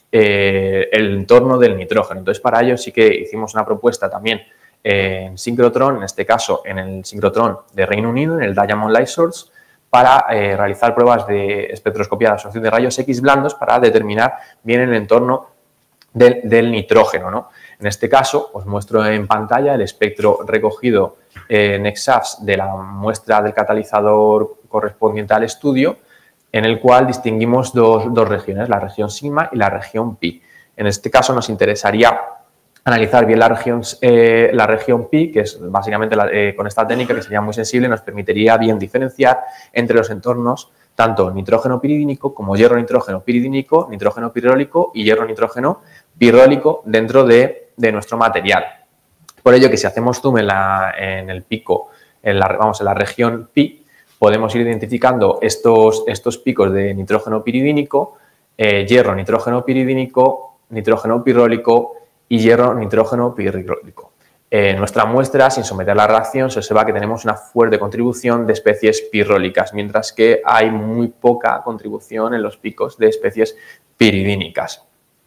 eh, el entorno del nitrógeno. Entonces, para ello sí que hicimos una propuesta también eh, en sincrotrón, en este caso en el sincrotrón de Reino Unido, en el Diamond Light Source, para eh, realizar pruebas de espectroscopía de absorción de rayos X blandos para determinar bien el entorno del, del nitrógeno, ¿no? En este caso, os muestro en pantalla el espectro recogido en EXAFS de la muestra del catalizador correspondiente al estudio, en el cual distinguimos dos, dos regiones, la región sigma y la región pi. En este caso nos interesaría analizar bien la región, eh, la región pi, que es básicamente la, eh, con esta técnica, que sería muy sensible, nos permitiría bien diferenciar entre los entornos tanto nitrógeno piridínico como hierro nitrógeno piridínico, nitrógeno pirólico y hierro nitrógeno pirólico dentro de, de nuestro material. Por ello que si hacemos zoom en, la, en el pico, en la, vamos, en la región pi, podemos ir identificando estos, estos picos de nitrógeno piridínico, eh, hierro nitrógeno piridínico, nitrógeno pirólico y hierro nitrógeno pirólico. En eh, nuestra muestra, sin someter la reacción, se observa que tenemos una fuerte contribución de especies pirólicas, mientras que hay muy poca contribución en los picos de especies piridínicas.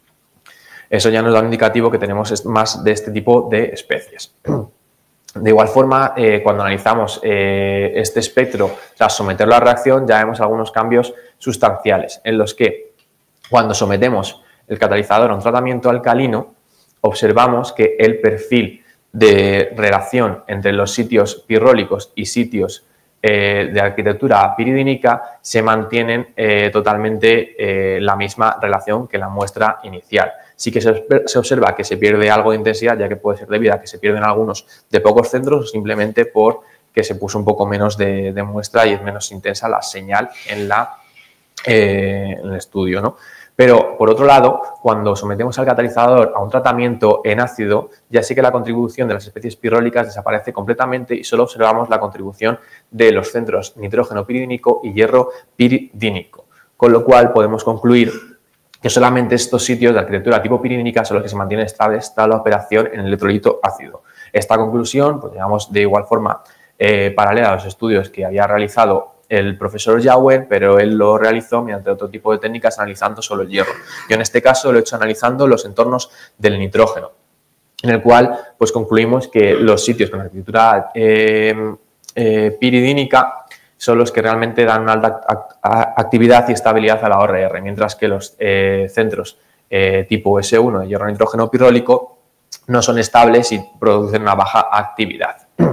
Eso ya nos da un indicativo que tenemos más de este tipo de especies. De igual forma, eh, cuando analizamos eh, este espectro tras someterlo a la reacción, ya vemos algunos cambios sustanciales en los que cuando sometemos el catalizador a un tratamiento alcalino, observamos que el perfil de relación entre los sitios pirólicos y sitios eh, de arquitectura piridínica se mantienen eh, totalmente eh, la misma relación que la muestra inicial. Sí que se, se observa que se pierde algo de intensidad, ya que puede ser debido a que se pierden algunos de pocos centros o simplemente porque se puso un poco menos de, de muestra y es menos intensa la señal en, la, eh, en el estudio, ¿no? Pero, por otro lado, cuando sometemos al catalizador a un tratamiento en ácido, ya sí que la contribución de las especies pirólicas desaparece completamente y solo observamos la contribución de los centros nitrógeno piridínico y hierro piridínico. Con lo cual, podemos concluir que solamente estos sitios de arquitectura tipo piridínica son los que se mantienen estables tras la operación en el electrolito ácido. Esta conclusión, pues digamos, de igual forma eh, paralela a los estudios que había realizado el profesor Yauen, pero él lo realizó mediante otro tipo de técnicas analizando solo el hierro. Yo en este caso lo he hecho analizando los entornos del nitrógeno, en el cual pues concluimos que los sitios con arquitectura eh, eh, piridínica son los que realmente dan una alta actividad y estabilidad a la O R R, mientras que los eh, centros eh, tipo ese uno de hierro nitrógeno pirólico no son estables y producen una baja actividad.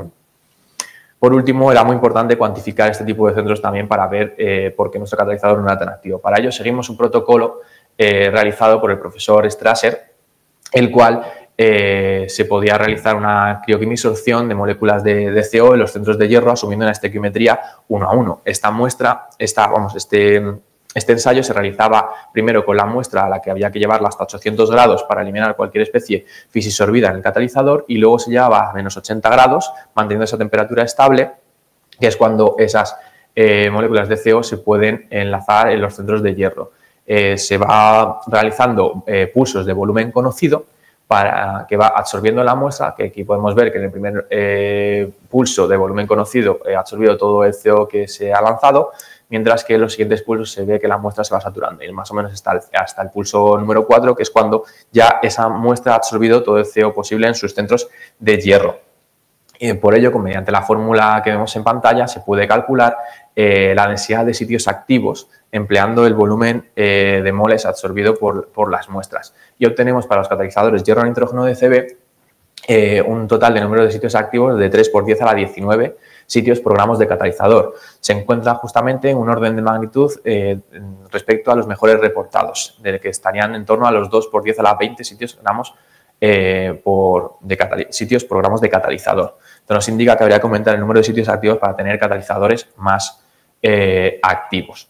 Por último, era muy importante cuantificar este tipo de centros también para ver eh, por qué nuestro catalizador no era tan activo. Para ello seguimos un protocolo eh, realizado por el profesor Strasser, el cual eh, se podía realizar una crioquimisorción de moléculas de, de C O en los centros de hierro asumiendo una estequiometría uno a uno. Esta muestra, esta, vamos, este, este ensayo se realizaba primero con la muestra a la que había que llevarla hasta ochocientos grados para eliminar cualquier especie fisisorbida en el catalizador y luego se llevaba a menos ochenta grados manteniendo esa temperatura estable, que es cuando esas eh, moléculas de C O se pueden enlazar en los centros de hierro. Eh, se va realizando eh, pulsos de volumen conocido para que va absorbiendo la muestra, que aquí podemos ver que en el primer eh, pulso de volumen conocido ha eh, absorbido todo el C O que se ha lanzado, mientras que en los siguientes pulsos se ve que la muestra se va saturando y más o menos hasta el, hasta el pulso número cuatro, que es cuando ya esa muestra ha absorbido todo el C O posible en sus centros de hierro. Y por ello, mediante la fórmula que vemos en pantalla, se puede calcular eh, la densidad de sitios activos empleando el volumen eh, de moles absorbido por, por las muestras. Y obtenemos para los catalizadores hierro nitrógeno D C B eh, un total de número de sitios activos de tres por diez a la diecinueve sitios por gramos de catalizador. Se encuentra justamente en un orden de magnitud eh, respecto a los mejores reportados, de que estarían en torno a los dos por diez a la veinte sitios gramos Eh, por, de sitios por gramos de catalizador. Esto nos indica que habría que aumentar el número de sitios activos para tener catalizadores más eh, activos.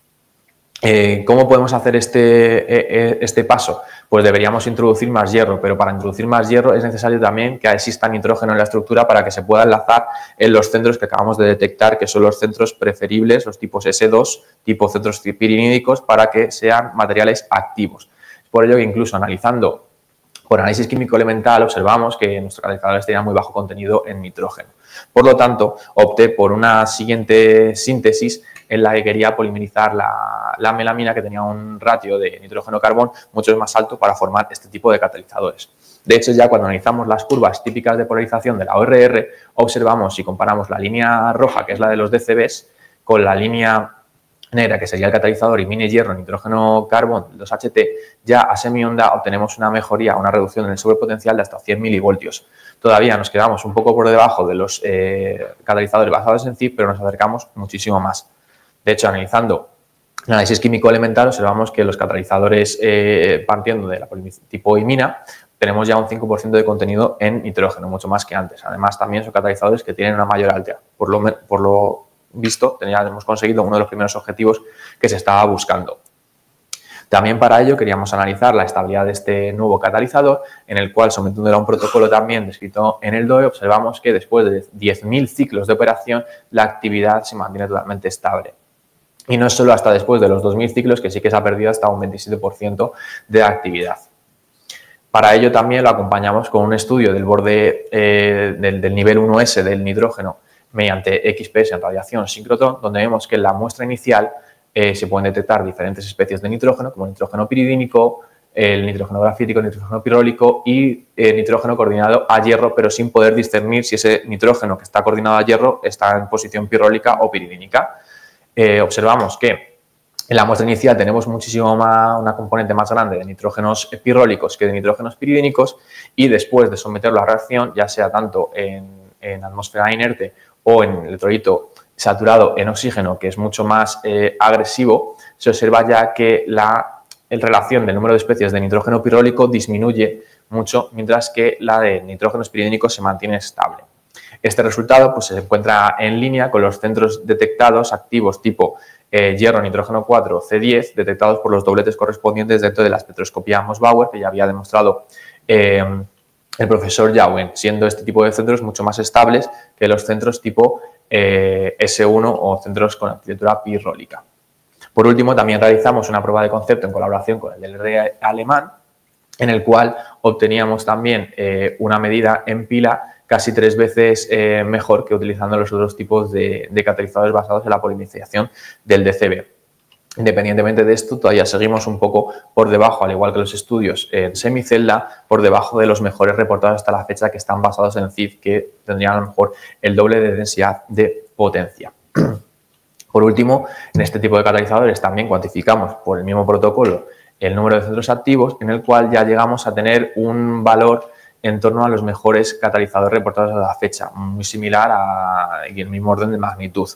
Eh, ¿Cómo podemos hacer este, eh, este paso? Pues deberíamos introducir más hierro, pero para introducir más hierro es necesario también que exista nitrógeno en la estructura para que se pueda enlazar en los centros que acabamos de detectar, que son los centros preferibles, los tipos ese dos, tipo centros piridínicos, para que sean materiales activos. Es por ello que incluso analizando por análisis químico elemental observamos que nuestros catalizadores tenían muy bajo contenido en nitrógeno. Por lo tanto, opté por una siguiente síntesis en la que quería polimerizar la, la melamina, que tenía un ratio de nitrógeno-carbón mucho más alto para formar este tipo de catalizadores. De hecho, ya cuando analizamos las curvas típicas de polarización de la O R R, observamos y comparamos la línea roja, que es la de los D C Bs, con la línea negra, que sería el catalizador imine hierro, nitrógeno, carbón, dos H T, ya a semionda obtenemos una mejoría, una reducción en el sobrepotencial de hasta cien milivoltios. Todavía nos quedamos un poco por debajo de los eh, catalizadores basados en C I P, pero nos acercamos muchísimo más. De hecho, analizando el análisis químico elemental, observamos que los catalizadores eh, partiendo de la tipo imina tenemos ya un cinco por ciento de contenido en nitrógeno, mucho más que antes. Además, también son catalizadores que tienen una mayor alta. Por lo, por lo visto, ya hemos conseguido uno de los primeros objetivos que se estaba buscando. También para ello queríamos analizar la estabilidad de este nuevo catalizador, en el cual, sometiéndolo a un protocolo también descrito en el D O E, observamos que después de diez mil ciclos de operación, la actividad se mantiene totalmente estable. Y no es solo hasta después de los dos mil ciclos, que sí que se ha perdido hasta un veintisiete por ciento de actividad. Para ello también lo acompañamos con un estudio del borde eh, del, del nivel uno ese del nitrógeno mediante X P S en radiación síncrotron, donde vemos que en la muestra inicial eh, se pueden detectar diferentes especies de nitrógeno, como el nitrógeno piridínico, el nitrógeno grafítico, el nitrógeno pirólico y el nitrógeno coordinado a hierro, pero sin poder discernir si ese nitrógeno que está coordinado a hierro está en posición pirólica o piridínica. Eh, observamos que en la muestra inicial tenemos muchísimo más, una componente más grande de nitrógenos pirólicos que de nitrógenos piridínicos, y después de someterlo a reacción, ya sea tanto en, en atmósfera inerte o en electrolito saturado en oxígeno, que es mucho más eh, agresivo, se observa ya que la el relación del número de especies de nitrógeno pirólico disminuye mucho, mientras que la de nitrógenos piridínicos se mantiene estable. Este resultado pues, se encuentra en línea con los centros detectados activos tipo eh, hierro nitrógeno cuatro C diez, detectados por los dobletes correspondientes dentro de la espectroscopía Moss-Bauer, que ya había demostrado eh, el profesor Yauen, siendo este tipo de centros mucho más estables que los centros tipo eh, S uno o centros con arquitectura pirólica. Por último, también realizamos una prueba de concepto en colaboración con el D L R alemán, en el cual obteníamos también eh, una medida en pila casi tres veces eh, mejor que utilizando los otros tipos de, de catalizadores basados en la polimerización del D C B. Independientemente de esto, todavía seguimos un poco por debajo, al igual que los estudios en semicelda, por debajo de los mejores reportados hasta la fecha, que están basados en C I D, que tendrían a lo mejor el doble de densidad de potencia. Por último, en este tipo de catalizadores también cuantificamos por el mismo protocolo el número de centros activos, en el cual ya llegamos a tener un valor en torno a los mejores catalizadores reportados a la fecha, muy similar a y el mismo orden de magnitud.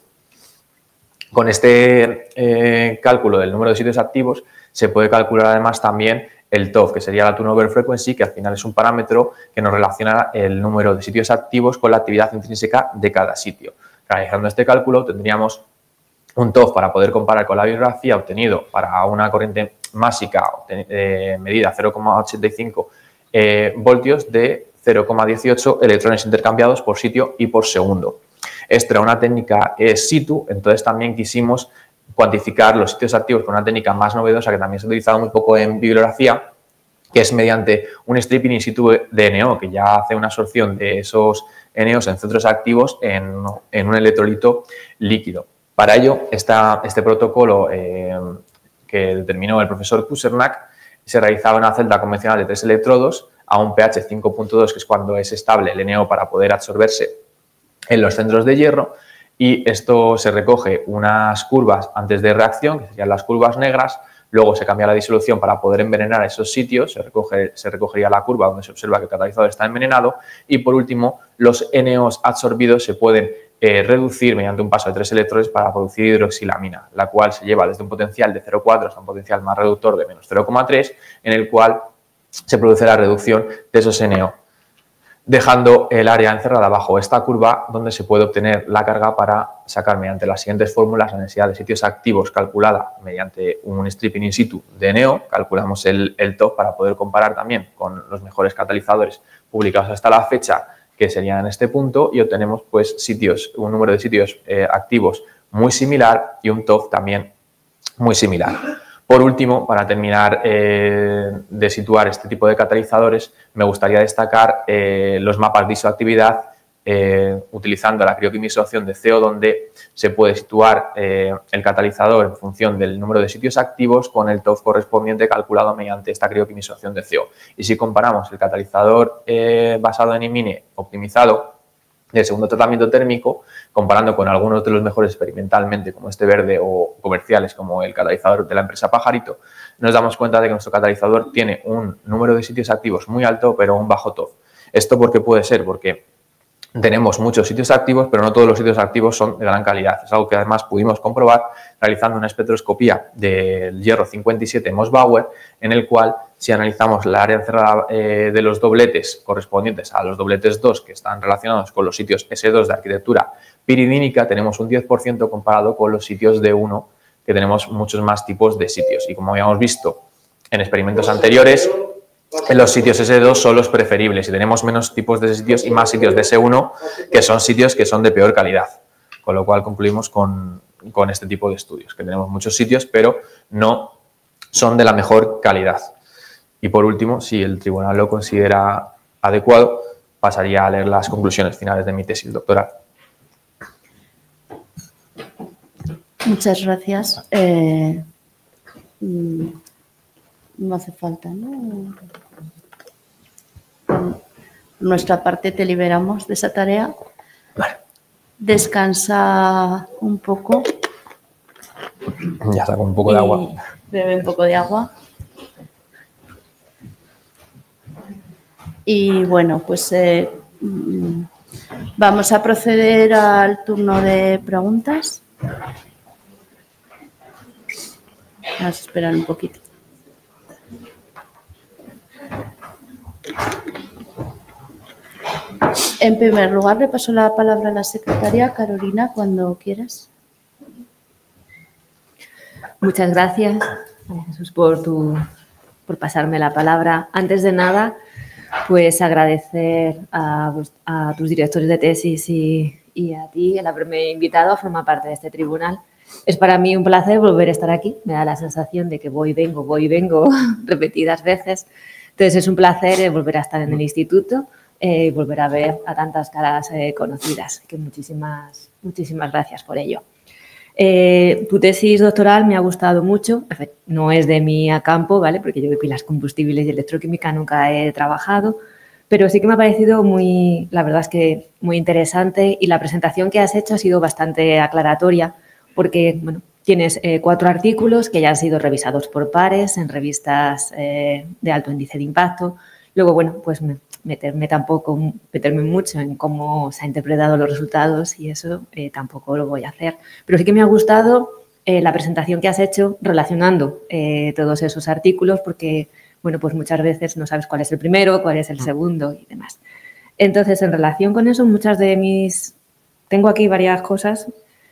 Con este eh, cálculo del número de sitios activos se puede calcular además también el T O F, que sería la turnover frequency, que al final es un parámetro que nos relaciona el número de sitios activos con la actividad intrínseca de cada sitio. Realizando este cálculo tendríamos un T O F para poder comparar con la bibliografía obtenido para una corriente másica eh, medida cero coma ochenta y cinco eh, voltios de cero coma dieciocho electrones intercambiados por sitio y por segundo. Esta era una técnica eh, situ, entonces también quisimos cuantificar los sitios activos con una técnica más novedosa que también se ha utilizado muy poco en bibliografía, que es mediante un stripping in situ de N O, que ya hace una absorción de esos N Os en centros activos en, en un electrolito líquido. Para ello, esta, este protocolo eh, que determinó el profesor Kusernak se realizaba en una celda convencional de tres electrodos a un pH cinco punto dos, que es cuando es estable el N O para poder absorberse en los centros de hierro, y esto se recoge unas curvas antes de reacción, que serían las curvas negras, luego se cambia la disolución para poder envenenar esos sitios, se, recoge, se recogería la curva donde se observa que el catalizador está envenenado, y por último los N Os absorbidos se pueden eh, reducir mediante un paso de tres electrones para producir hidroxilamina, la cual se lleva desde un potencial de cero coma cuatro hasta un potencial más reductor de menos cero coma tres, en el cual se produce la reducción de esos N O, dejando el área encerrada bajo esta curva, donde se puede obtener la carga para sacar mediante las siguientes fórmulas la densidad de sitios activos calculada mediante un stripping in situ de N O. Calculamos el, el T O F para poder comparar también con los mejores catalizadores publicados hasta la fecha, que serían en este punto, y obtenemos pues sitios, un número de sitios eh, activos muy similar y un T O F también muy similar. Por último, para terminar eh, de situar este tipo de catalizadores, me gustaría destacar eh, los mapas de isoactividad eh, utilizando la crioquimización de C O, donde se puede situar eh, el catalizador en función del número de sitios activos con el T O F correspondiente calculado mediante esta crioquimización de C O. Y si comparamos el catalizador eh, basado en imine optimizado del segundo tratamiento térmico, comparando con algunos de los mejores experimentalmente, como este verde, o comerciales, como el catalizador de la empresa Pajarito, nos damos cuenta de que nuestro catalizador tiene un número de sitios activos muy alto, pero un bajo T O F. ¿Esto por qué puede ser? Porque tenemos muchos sitios activos, pero no todos los sitios activos son de gran calidad. Es algo que además pudimos comprobar realizando una espectroscopía del hierro cincuenta y siete Moss-Bauer, en el cual, si analizamos la área cerrada eh, de los dobletes correspondientes a los dobletes dos que están relacionados con los sitios ese dos de arquitectura piridínica, tenemos un diez por ciento comparado con los sitios D uno, que tenemos muchos más tipos de sitios. Y como habíamos visto en experimentos anteriores, en los sitios ese dos son los preferibles y tenemos menos tipos de sitios y más sitios de ese uno, que son sitios que son de peor calidad. Con lo cual concluimos con, con este tipo de estudios, que tenemos muchos sitios, pero no son de la mejor calidad. Y por último, si el tribunal lo considera adecuado, pasaría a leer las conclusiones finales de mi tesis doctoral. Muchas gracias. Eh, no hace falta, ¿no? Por nuestra parte te liberamos de esa tarea. Vale. Descansa un poco. Ya saco un poco de agua. Bebe un poco de agua. Y bueno, pues eh, vamos a proceder al turno de preguntas. Vamos a esperar un poquito. En primer lugar, le paso la palabra a la secretaria. Carolina, cuando quieras. Muchas gracias, María Jesús, por, tu, por pasarme la palabra. Antes de nada, pues agradecer a, a tus directores de tesis y, y a ti el haberme invitado a formar parte de este tribunal. Es para mí un placer volver a estar aquí. Me da la sensación de que voy y vengo, voy y vengo repetidas veces. Entonces, es un placer volver a estar en el instituto y eh, volver a ver a tantas caras eh, conocidas. Que muchísimas, muchísimas gracias por ello. Eh, tu tesis doctoral me ha gustado mucho. No es de mi campo, ¿vale? Porque yo de pilas combustibles y electroquímica nunca he trabajado, pero sí que me ha parecido muy, la verdad es que muy interesante, y la presentación que has hecho ha sido bastante aclaratoria, porque, bueno, tienes eh, cuatro artículos que ya han sido revisados por pares en revistas eh, de alto índice de impacto. Luego, bueno, pues me, meterme tampoco, meterme mucho en cómo se han interpretado los resultados y eso eh, tampoco lo voy a hacer. Pero sí que me ha gustado eh, la presentación que has hecho relacionando eh, todos esos artículos, porque, bueno, pues muchas veces no sabes cuál es el primero, cuál es el segundo y demás. Entonces, en relación con eso, muchas de mis... Tengo aquí varias cosas.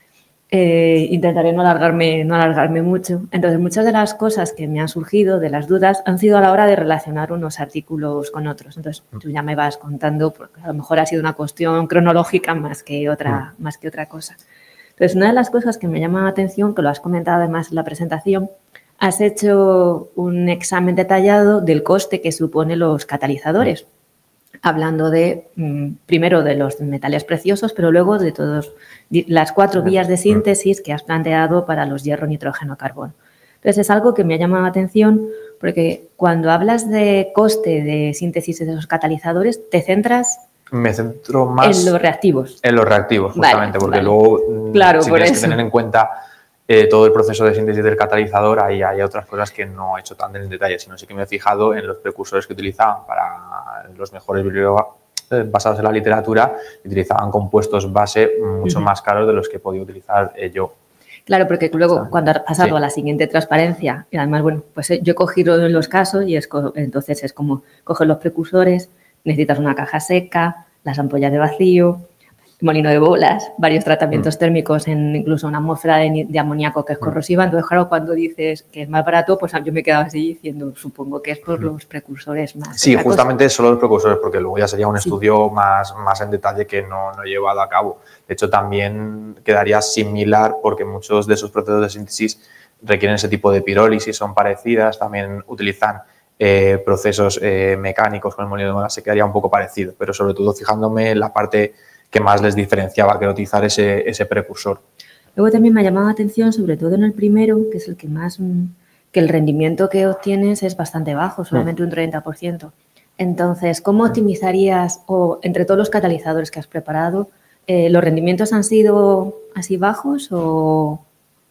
Eh, intentaré no alargarme, no alargarme mucho. Entonces, muchas de las cosas que me han surgido, de las dudas, han sido a la hora de relacionar unos artículos con otros. Entonces, tú ya me vas contando, porque a lo mejor ha sido una cuestión cronológica más que otra, más que otra cosa. Entonces, una de las cosas que me llama la atención, que lo has comentado además en la presentación, has hecho un examen detallado del coste que suponen los catalizadores, hablando de, primero, de los metales preciosos, pero luego de todas las cuatro vías de síntesis que has planteado para los hierro, nitrógeno, carbono. Entonces, es algo que me ha llamado la atención, porque cuando hablas de coste de síntesis de esos catalizadores, te centras... Me centro más... En los reactivos. En los reactivos, justamente, vale, porque vale. luego, claro, si por tienes eso. que tener en cuenta eh, todo el proceso de síntesis del catalizador, ahí hay otras cosas que no he hecho tan en detalle, sino sí que me he fijado en los precursores que utilizaban para los mejores basados en la literatura, utilizaban compuestos base mucho uh-huh. más caros de los que he podido utilizar eh, yo. Claro, porque luego, o sea, cuando has pasado sí. a la siguiente transparencia, y además, bueno, pues yo he cogido en los casos y es, entonces es como coger los precursores, necesitas una caja seca, las ampollas de vacío, molino de bolas, varios tratamientos mm. térmicos, en incluso una atmósfera de, de amoníaco que es corrosiva. Entonces, claro, cuando dices que es más barato, pues yo me quedaba así diciendo, supongo que es por los precursores más. Sí, justamente cosa. Solo los precursores, porque luego ya sería un sí. estudio más, más en detalle que no, no he llevado a cabo. De hecho, también quedaría similar porque muchos de esos procesos de síntesis requieren ese tipo de pirólisis, son parecidas, también utilizan eh, procesos eh, mecánicos con el molino de bolas, se quedaría un poco parecido, pero sobre todo fijándome en la parte que más les diferenciaba, que era utilizar ese, ese precursor. Luego también me ha llamado la atención, sobre todo en el primero, que es el que más, que el rendimiento que obtienes es bastante bajo, solamente un treinta por ciento. Entonces, ¿cómo optimizarías, o entre todos los catalizadores que has preparado, eh, los rendimientos han sido así bajos o...?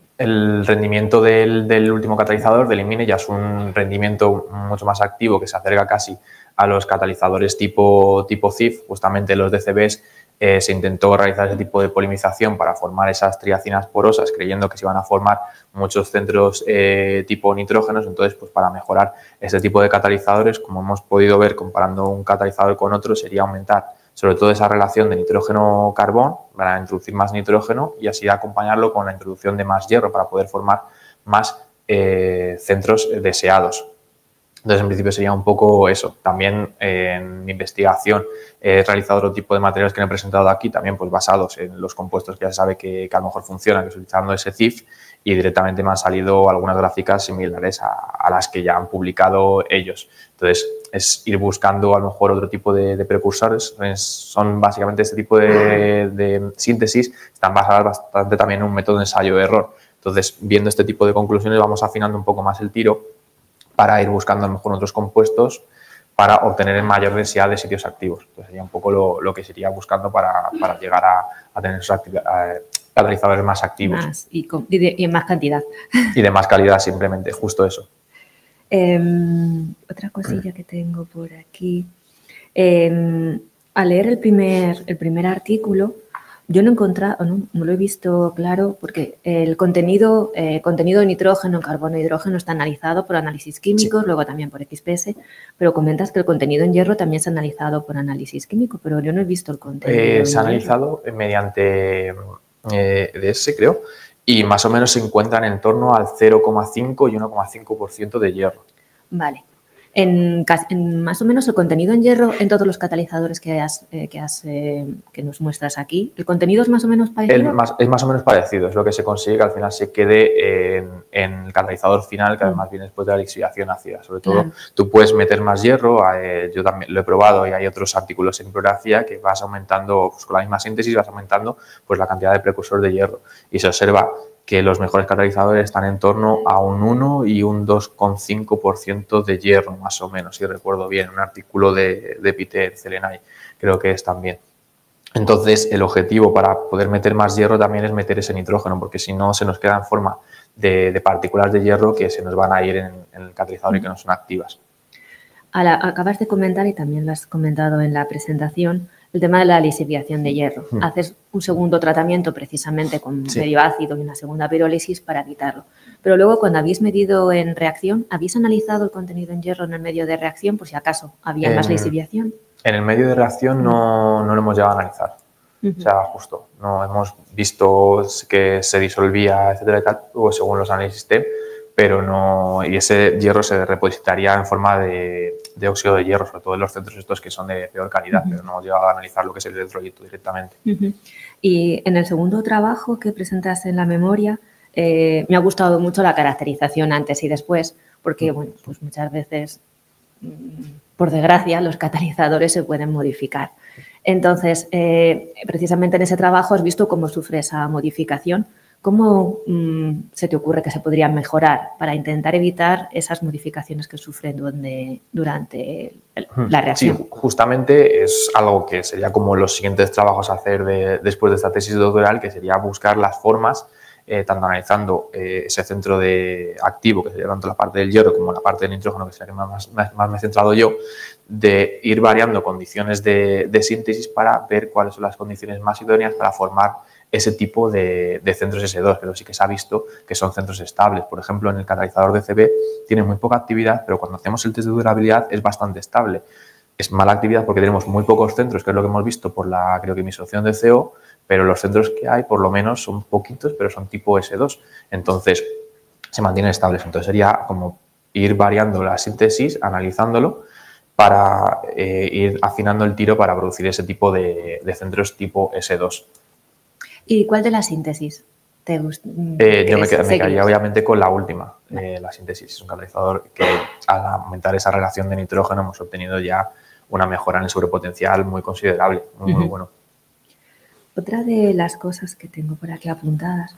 El rendimiento del, del último catalizador, del IMINE, ya es un rendimiento mucho más activo, que se acerca casi a los catalizadores tipo, tipo C I F, justamente los D C Bs, eh, se intentó realizar ese tipo de polimización para formar esas triacinas porosas, creyendo que se iban a formar muchos centros eh, tipo nitrógenos. Entonces, pues para mejorar este tipo de catalizadores, como hemos podido ver comparando un catalizador con otro, sería aumentar sobre todo esa relación de nitrógeno-carbón para introducir más nitrógeno y así acompañarlo con la introducción de más hierro para poder formar más eh, centros deseados. Entonces, en principio sería un poco eso. También eh, en mi investigación he realizado otro tipo de materiales que no he presentado aquí, también pues basados en los compuestos que ya se sabe que, que a lo mejor funcionan, que es utilizando ese C I F, y directamente me han salido algunas gráficas similares a, a las que ya han publicado ellos. Entonces, es ir buscando a lo mejor otro tipo de, de precursores. Es, son básicamente este tipo de, de síntesis, están basadas bastante también en un método de ensayo-error. Entonces, viendo este tipo de conclusiones, vamos afinando un poco más el tiro para ir buscando a lo mejor otros compuestos para obtener mayor densidad de sitios activos. Entonces, sería un poco lo, lo que se iría buscando para, para llegar a, a tener esos actividades, catalizadores más activos. Más y, con, y, de, y en más cantidad. Y de más calidad, simplemente, justo eso. Eh, otra cosilla que tengo por aquí. Eh, al leer el primer, el primer artículo, yo no he encontrado, no, no lo he visto claro, porque el contenido, eh, contenido de nitrógeno, carbono e hidrógeno está analizado por análisis químicos, sí. Luego también por X P S, pero comentas que el contenido en hierro también se ha analizado por análisis químico, pero yo no he visto el contenido. Eh, se ha analizado mediante eh, D S, creo, y más o menos se encuentran en torno al cero coma cinco y uno coma cinco por ciento de hierro. Vale. En, en más o menos el contenido en hierro en todos los catalizadores que, has, eh, que, has, eh, que nos muestras aquí, ¿el contenido es más o menos parecido? El más, es más o menos parecido, es lo que se consigue que al final se quede en, en el catalizador final, que además viene después de la lixiviación ácida. Sobre todo, claro. Tú puedes meter más hierro, eh, yo también lo he probado y hay otros artículos en bibliografía que vas aumentando, pues con la misma síntesis vas aumentando pues la cantidad de precursor de hierro y se observa que los mejores catalizadores están en torno a un uno y un dos coma cinco por ciento de hierro, más o menos, si recuerdo bien, un artículo de, de Peter Zelenay, creo que es también. Entonces, el objetivo para poder meter más hierro también es meter ese nitrógeno, porque si no se nos queda en forma de, de partículas de hierro que se nos van a ir en, en el catalizador y que no son activas. La, acabas de comentar, y también lo has comentado en la presentación, el tema de la lixiviación de hierro. Mm. Haces un segundo tratamiento precisamente con sí. medio ácido y una segunda pirólisis para quitarlo. Pero luego, cuando habéis medido en reacción, ¿habéis analizado el contenido en hierro en el medio de reacción por si acaso había en, más lixiviación? En el medio de reacción no, no lo hemos llegado a analizar. Uh-huh. O sea, justo, no hemos visto que se disolvía, etcétera, y tal, o según los análisis T E M, pero no, y ese hierro se repositaría en forma de, de óxido de hierro, sobre todo en los centros estos que son de peor calidad, uh-huh. pero no hemos llegado a analizar lo que es el electrolito directamente. Uh-huh. Y en el segundo trabajo que presentaste en la memoria, eh, me ha gustado mucho la caracterización antes y después, porque bueno, pues muchas veces, por desgracia, los catalizadores se pueden modificar. Entonces, eh, precisamente en ese trabajo has visto cómo sufre esa modificación. ¿Cómo mmm, se te ocurre que se podrían mejorar para intentar evitar esas modificaciones que sufren donde, durante el, la reacción? Sí, justamente es algo que sería como los siguientes trabajos a hacer de, después de esta tesis doctoral, que sería buscar las formas, eh, tanto analizando eh, ese centro de activo, que sería tanto la parte del hierro como la parte del nitrógeno, que sería que más, más, más me he centrado yo, de ir variando condiciones de, de síntesis para ver cuáles son las condiciones más idóneas para formar ese tipo de, de centros ese dos, pero sí que se ha visto que son centros estables. Por ejemplo, en el catalizador D C B tiene muy poca actividad, pero cuando hacemos el test de durabilidad es bastante estable. Es mala actividad porque tenemos muy pocos centros, que es lo que hemos visto por la, creo que, emisión de C O, pero los centros que hay, por lo menos, son poquitos, pero son tipo ese dos. Entonces, se mantienen estables. Entonces, sería como ir variando la síntesis, analizándolo, para eh, ir afinando el tiro para producir ese tipo de, de centros tipo ese dos. ¿Y cuál de la síntesis te gusta? Eh, yo me, me quedaría obviamente con la última, eh, la síntesis. Es un catalizador que al aumentar esa relación de nitrógeno hemos obtenido ya una mejora en el sobrepotencial muy considerable, muy, uh-huh. muy bueno. Otra de las cosas que tengo por aquí apuntadas,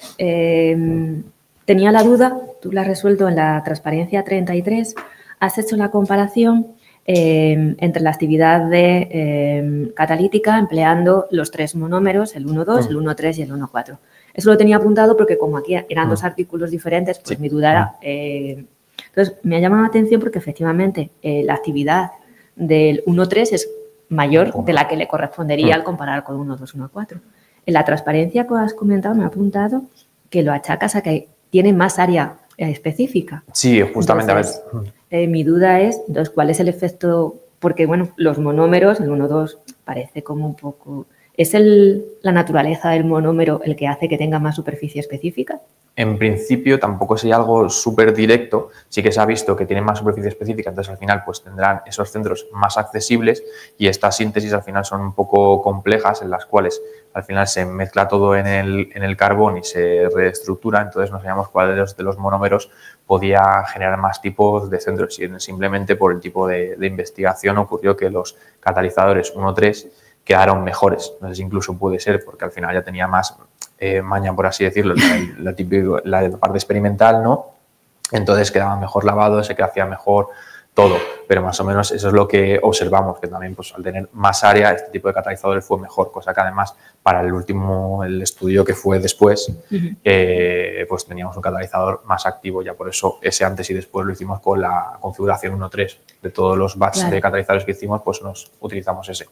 eh, tenía la duda, tú la has resuelto en la transparencia treinta y tres, has hecho la comparación Eh, entre la actividad de, eh, catalítica empleando los tres monómeros, el uno dos, mm. el uno tres y el uno cuatro. Eso lo tenía apuntado porque como aquí eran mm. dos artículos diferentes, pues sí. mi duda era... Eh, entonces, me ha llamado la atención porque efectivamente eh, la actividad del uno tres es mayor de la que le correspondería al comparar con uno dos, uno cuatro. En la transparencia que has comentado me ha apuntado que lo achacas a que tiene más área específica. Sí, justamente. Entonces, a ver. Eh, mi duda es, entonces, ¿cuál es el efecto? Porque, bueno, los monómeros, el uno dos, parece como un poco... ¿Es el, la naturaleza del monómero el que hace que tenga más superficie específica? En principio tampoco sería algo súper directo, sí que se ha visto que tienen más superficie específica, entonces al final pues tendrán esos centros más accesibles y estas síntesis al final son un poco complejas en las cuales al final se mezcla todo en el, en el carbón y se reestructura, entonces no sabíamos cuál de los, de los monómeros podía generar más tipos de centros y simplemente por el tipo de, de investigación ocurrió que los catalizadores uno tres quedaron mejores, no sé si incluso puede ser porque al final ya tenía más eh, maña, por así decirlo, la, la, típico, la, la parte experimental, ¿no? Entonces quedaba mejor lavado, se hacía mejor todo, pero más o menos eso es lo que observamos, que también pues al tener más área este tipo de catalizadores fue mejor, cosa que además para el último, el estudio que fue después, uh-huh. eh, pues teníamos un catalizador más activo, ya por eso ese antes y después lo hicimos con la configuración uno tres, de todos los batches claro. de catalizadores que hicimos, pues nos utilizamos ese.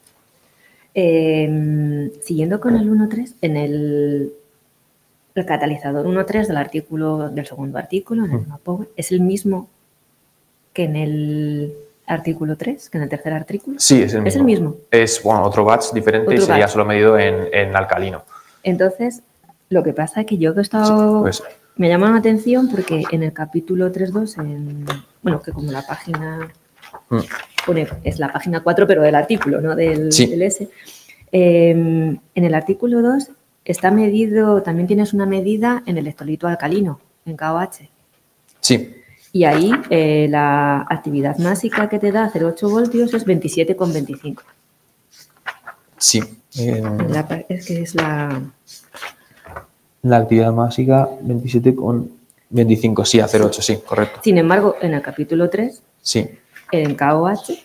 Eh, siguiendo con el uno tres, en el, el catalizador uno tres del artículo, del segundo artículo, en el MAPOWER, ¿es el mismo que en el artículo tres, que en el tercer artículo? Sí, es el mismo. ¿Es el mismo? Es, bueno, otro batch diferente otro y sería batch. Solo medido en, en alcalino. Entonces, lo que pasa es que yo que he estado... Sí, pues. Me llama la atención porque en el capítulo tres punto dos, en, bueno, que como la página... Mm. Pone, es la página cuatro, pero del artículo, no del, sí. del S. Eh, en el artículo dos está medido, también tienes una medida en el electrolito alcalino, en K O H. Sí. Y ahí eh, la actividad másica que te da cero coma ocho voltios es veintisiete coma veinticinco. Sí. Eh, la, es que es la... La actividad másica veintisiete coma veinticinco, sí, a cero coma ocho, sí, correcto. Sin embargo, en el capítulo tres... Sí. En K O H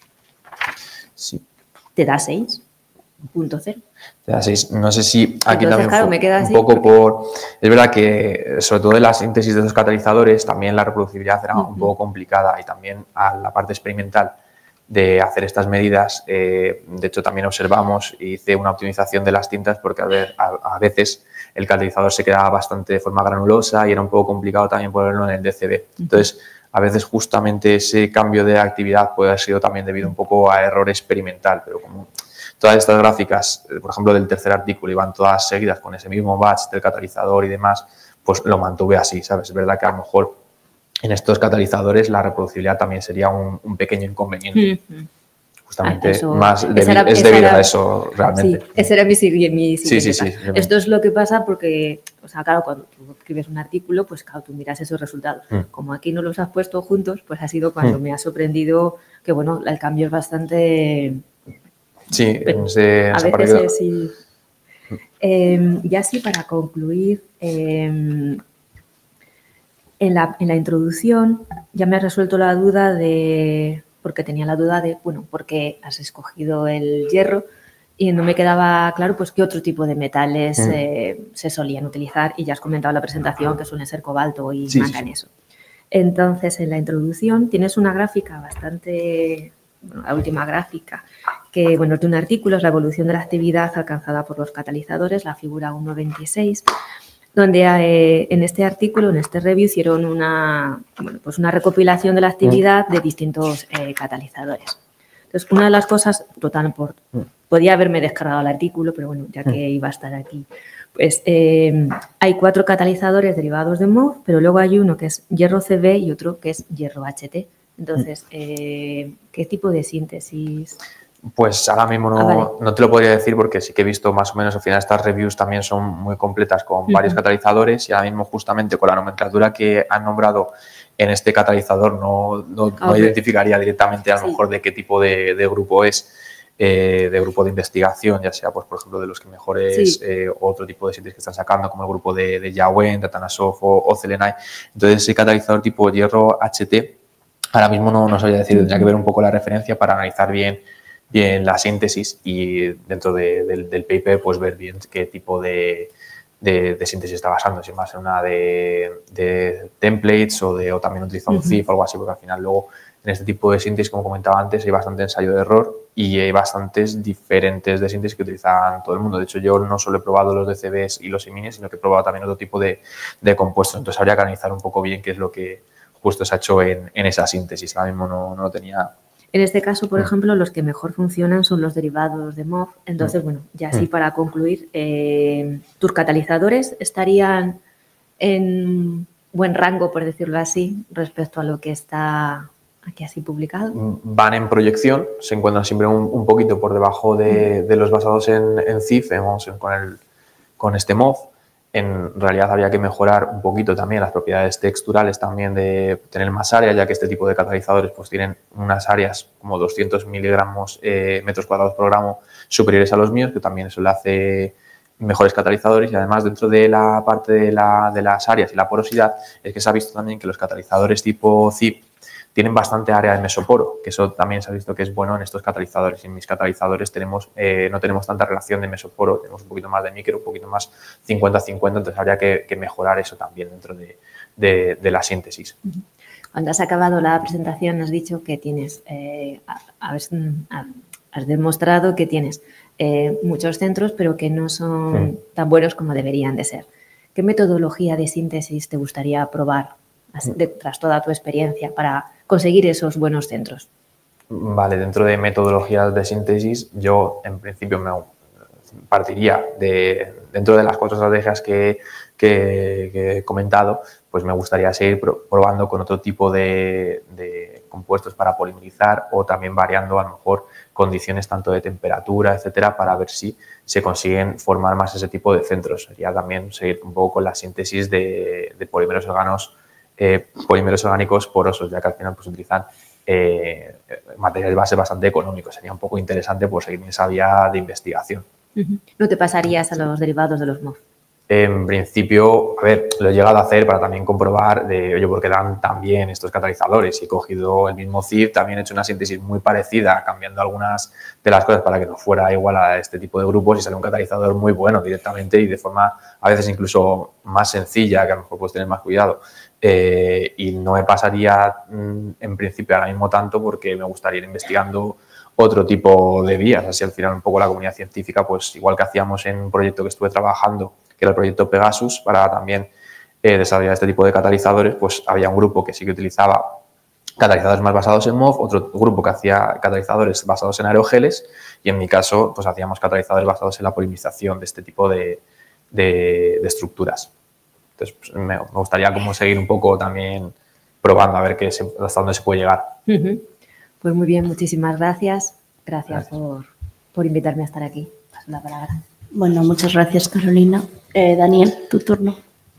sí. te da seis punto cero. Te da seis. No sé si aquí Entonces, también claro, me queda un así poco porque... por... Es verdad que sobre todo en la síntesis de los catalizadores también la reproducibilidad era uh-huh. un poco complicada y también a la parte experimental de hacer estas medidas. Eh, de hecho, también observamos y hice una optimización de las tintas porque a, ver, a, a veces el catalizador se quedaba bastante de forma granulosa y era un poco complicado también ponerlo en el D C B. Entonces, uh-huh. a veces justamente ese cambio de actividad puede haber sido también debido un poco a error experimental, pero como todas estas gráficas, por ejemplo, del tercer artículo, iban todas seguidas con ese mismo batch del catalizador y demás, pues lo mantuve así, ¿sabes? Es verdad que a lo mejor en estos catalizadores la reproducibilidad también sería un, un pequeño inconveniente. Uh-huh. Justamente ah, eso, más debi era, es debido era, a eso realmente. Sí, ese era mi, mi sí, sí, sí, Esto es lo que pasa porque, o sea, claro, cuando tú escribes un artículo, pues claro, tú miras esos resultados. Mm. Como aquí no los has puesto juntos, pues ha sido cuando mm. me ha sorprendido que, bueno, el cambio es bastante... Sí, pero, se, a veces partido... es... Sí. Mm. Eh, ya sí, para concluir... Eh, en, la, en la introducción ya me has resuelto la duda de... porque tenía la duda de, bueno, ¿por qué has escogido el hierro? Y no me quedaba claro, pues, qué otro tipo de metales mm. eh, se solían utilizar. Y ya has comentado en la presentación que suelen ser cobalto y sí, manganeso. Sí, sí. Entonces, en la introducción tienes una gráfica bastante, bueno, la última gráfica, que, bueno, es de un artículo, es la evolución de la actividad alcanzada por los catalizadores, la figura uno veintiséis, donde eh, en este artículo, en este review, hicieron una, bueno, pues una recopilación de la actividad de distintos eh, catalizadores. Entonces, una de las cosas, total, por, podía haberme descargado el artículo, pero bueno, ya que iba a estar aquí, pues eh, hay cuatro catalizadores derivados de M O F, pero luego hay uno que es hierro C B y otro que es hierro H T. Entonces, eh, ¿qué tipo de síntesis...? Pues ahora mismo no, ah, vale. no te lo podría decir porque sí que he visto más o menos, al final estas reviews también son muy completas con uh-huh. varios catalizadores y ahora mismo justamente con la nomenclatura que han nombrado en este catalizador no, no, okay. no identificaría directamente a lo sí. mejor de qué tipo de, de grupo es, eh, de grupo de investigación, ya sea pues por ejemplo de los que mejores sí. eh, otro tipo de síntesis que están sacando como el grupo de, de Yawen, Tatanasov o, o Zelenay. Entonces ese catalizador tipo hierro H T ahora mismo no, no sabría decir, tendría que ver un poco la referencia para analizar bien bien la síntesis y dentro de, de, del paper pues ver bien qué tipo de, de, de síntesis está basando, si más en una de, de templates o, de, o también utiliza un uh-huh. C I F o algo así, porque al final luego en este tipo de síntesis, como comentaba antes, hay bastante ensayo de error y hay bastantes diferentes de síntesis que utilizan todo el mundo. De hecho, yo no solo he probado los D C Bs y los imines, sino que he probado también otro tipo de, de compuestos. Entonces, habría que analizar un poco bien qué es lo que justo se ha hecho en, en esa síntesis. Ahora mismo no, no lo tenía. En este caso, por ejemplo, los que mejor funcionan son los derivados de M O F. Entonces, bueno, ya así para concluir, eh, ¿tus catalizadores estarían en buen rango, por decirlo así, respecto a lo que está aquí así publicado? Van en proyección, se encuentran siempre un, un poquito por debajo de, de los basados en, en C I F, vamos, con, el, con este M O F. En realidad habría que mejorar un poquito también las propiedades texturales también de tener más área, ya que este tipo de catalizadores pues tienen unas áreas como doscientos miligramos eh, metros cuadrados por gramo superiores a los míos, que también eso le hace mejores catalizadores. Y además, dentro de la parte de, la, de las áreas y la porosidad, es que se ha visto también que los catalizadores tipo C I P tienen bastante área de mesoporo, que eso también se ha visto que es bueno en estos catalizadores. Y en mis catalizadores tenemos, eh, no tenemos tanta relación de mesoporo, tenemos un poquito más de micro, un poquito más cincuenta cincuenta, entonces habría que, que mejorar eso también dentro de, de, de la síntesis. Cuando has acabado la presentación has dicho que tienes, eh, has, has demostrado que tienes eh, muchos centros, pero que no son mm. tan buenos como deberían de ser. ¿Qué metodología de síntesis te gustaría probar de, tras toda tu experiencia para conseguir esos buenos centros? Vale, dentro de metodologías de síntesis, yo en principio me partiría de, dentro de las cuatro estrategias que, que, que he comentado, pues me gustaría seguir probando con otro tipo de, de compuestos para polimerizar o también variando a lo mejor condiciones tanto de temperatura, etcétera, para ver si se consiguen formar más ese tipo de centros. Sería también seguir un poco con la síntesis de, de polímeros organos Eh, polímeros orgánicos porosos, ya que al final pues, utilizan eh, materiales base bastante económicos. Sería un poco interesante por seguir en esa vía de investigación. Uh-huh. ¿No te pasarías a los derivados de los M O F? En principio, a ver, lo he llegado a hacer para también comprobar de, oye, ¿por qué dan tan bien estos catalizadores? Y he cogido el mismo C I F, también he hecho una síntesis muy parecida, cambiando algunas de las cosas para que no fuera igual a este tipo de grupos y sale un catalizador muy bueno directamente y de forma a veces incluso más sencilla, que a lo mejor puedes tener más cuidado. Eh, y no me pasaría en principio ahora mismo tanto porque me gustaría ir investigando otro tipo de vías. Así al final un poco la comunidad científica, pues igual que hacíamos en un proyecto que estuve trabajando, que era el proyecto Pegasus, para también eh, desarrollar este tipo de catalizadores, pues había un grupo que sí que utilizaba catalizadores más basados en M O F, otro grupo que hacía catalizadores basados en aerogeles y en mi caso pues hacíamos catalizadores basados en la polimerización de este tipo de, de, de estructuras. Entonces, pues, me, me gustaría como seguir un poco también probando a ver qué se, hasta dónde se puede llegar. Uh-huh. Pues muy bien, muchísimas gracias. Gracias, gracias. Por, por invitarme a estar aquí. Paso la palabra. Bueno, muchas gracias, Carolina. Eh, Daniel, tu turno.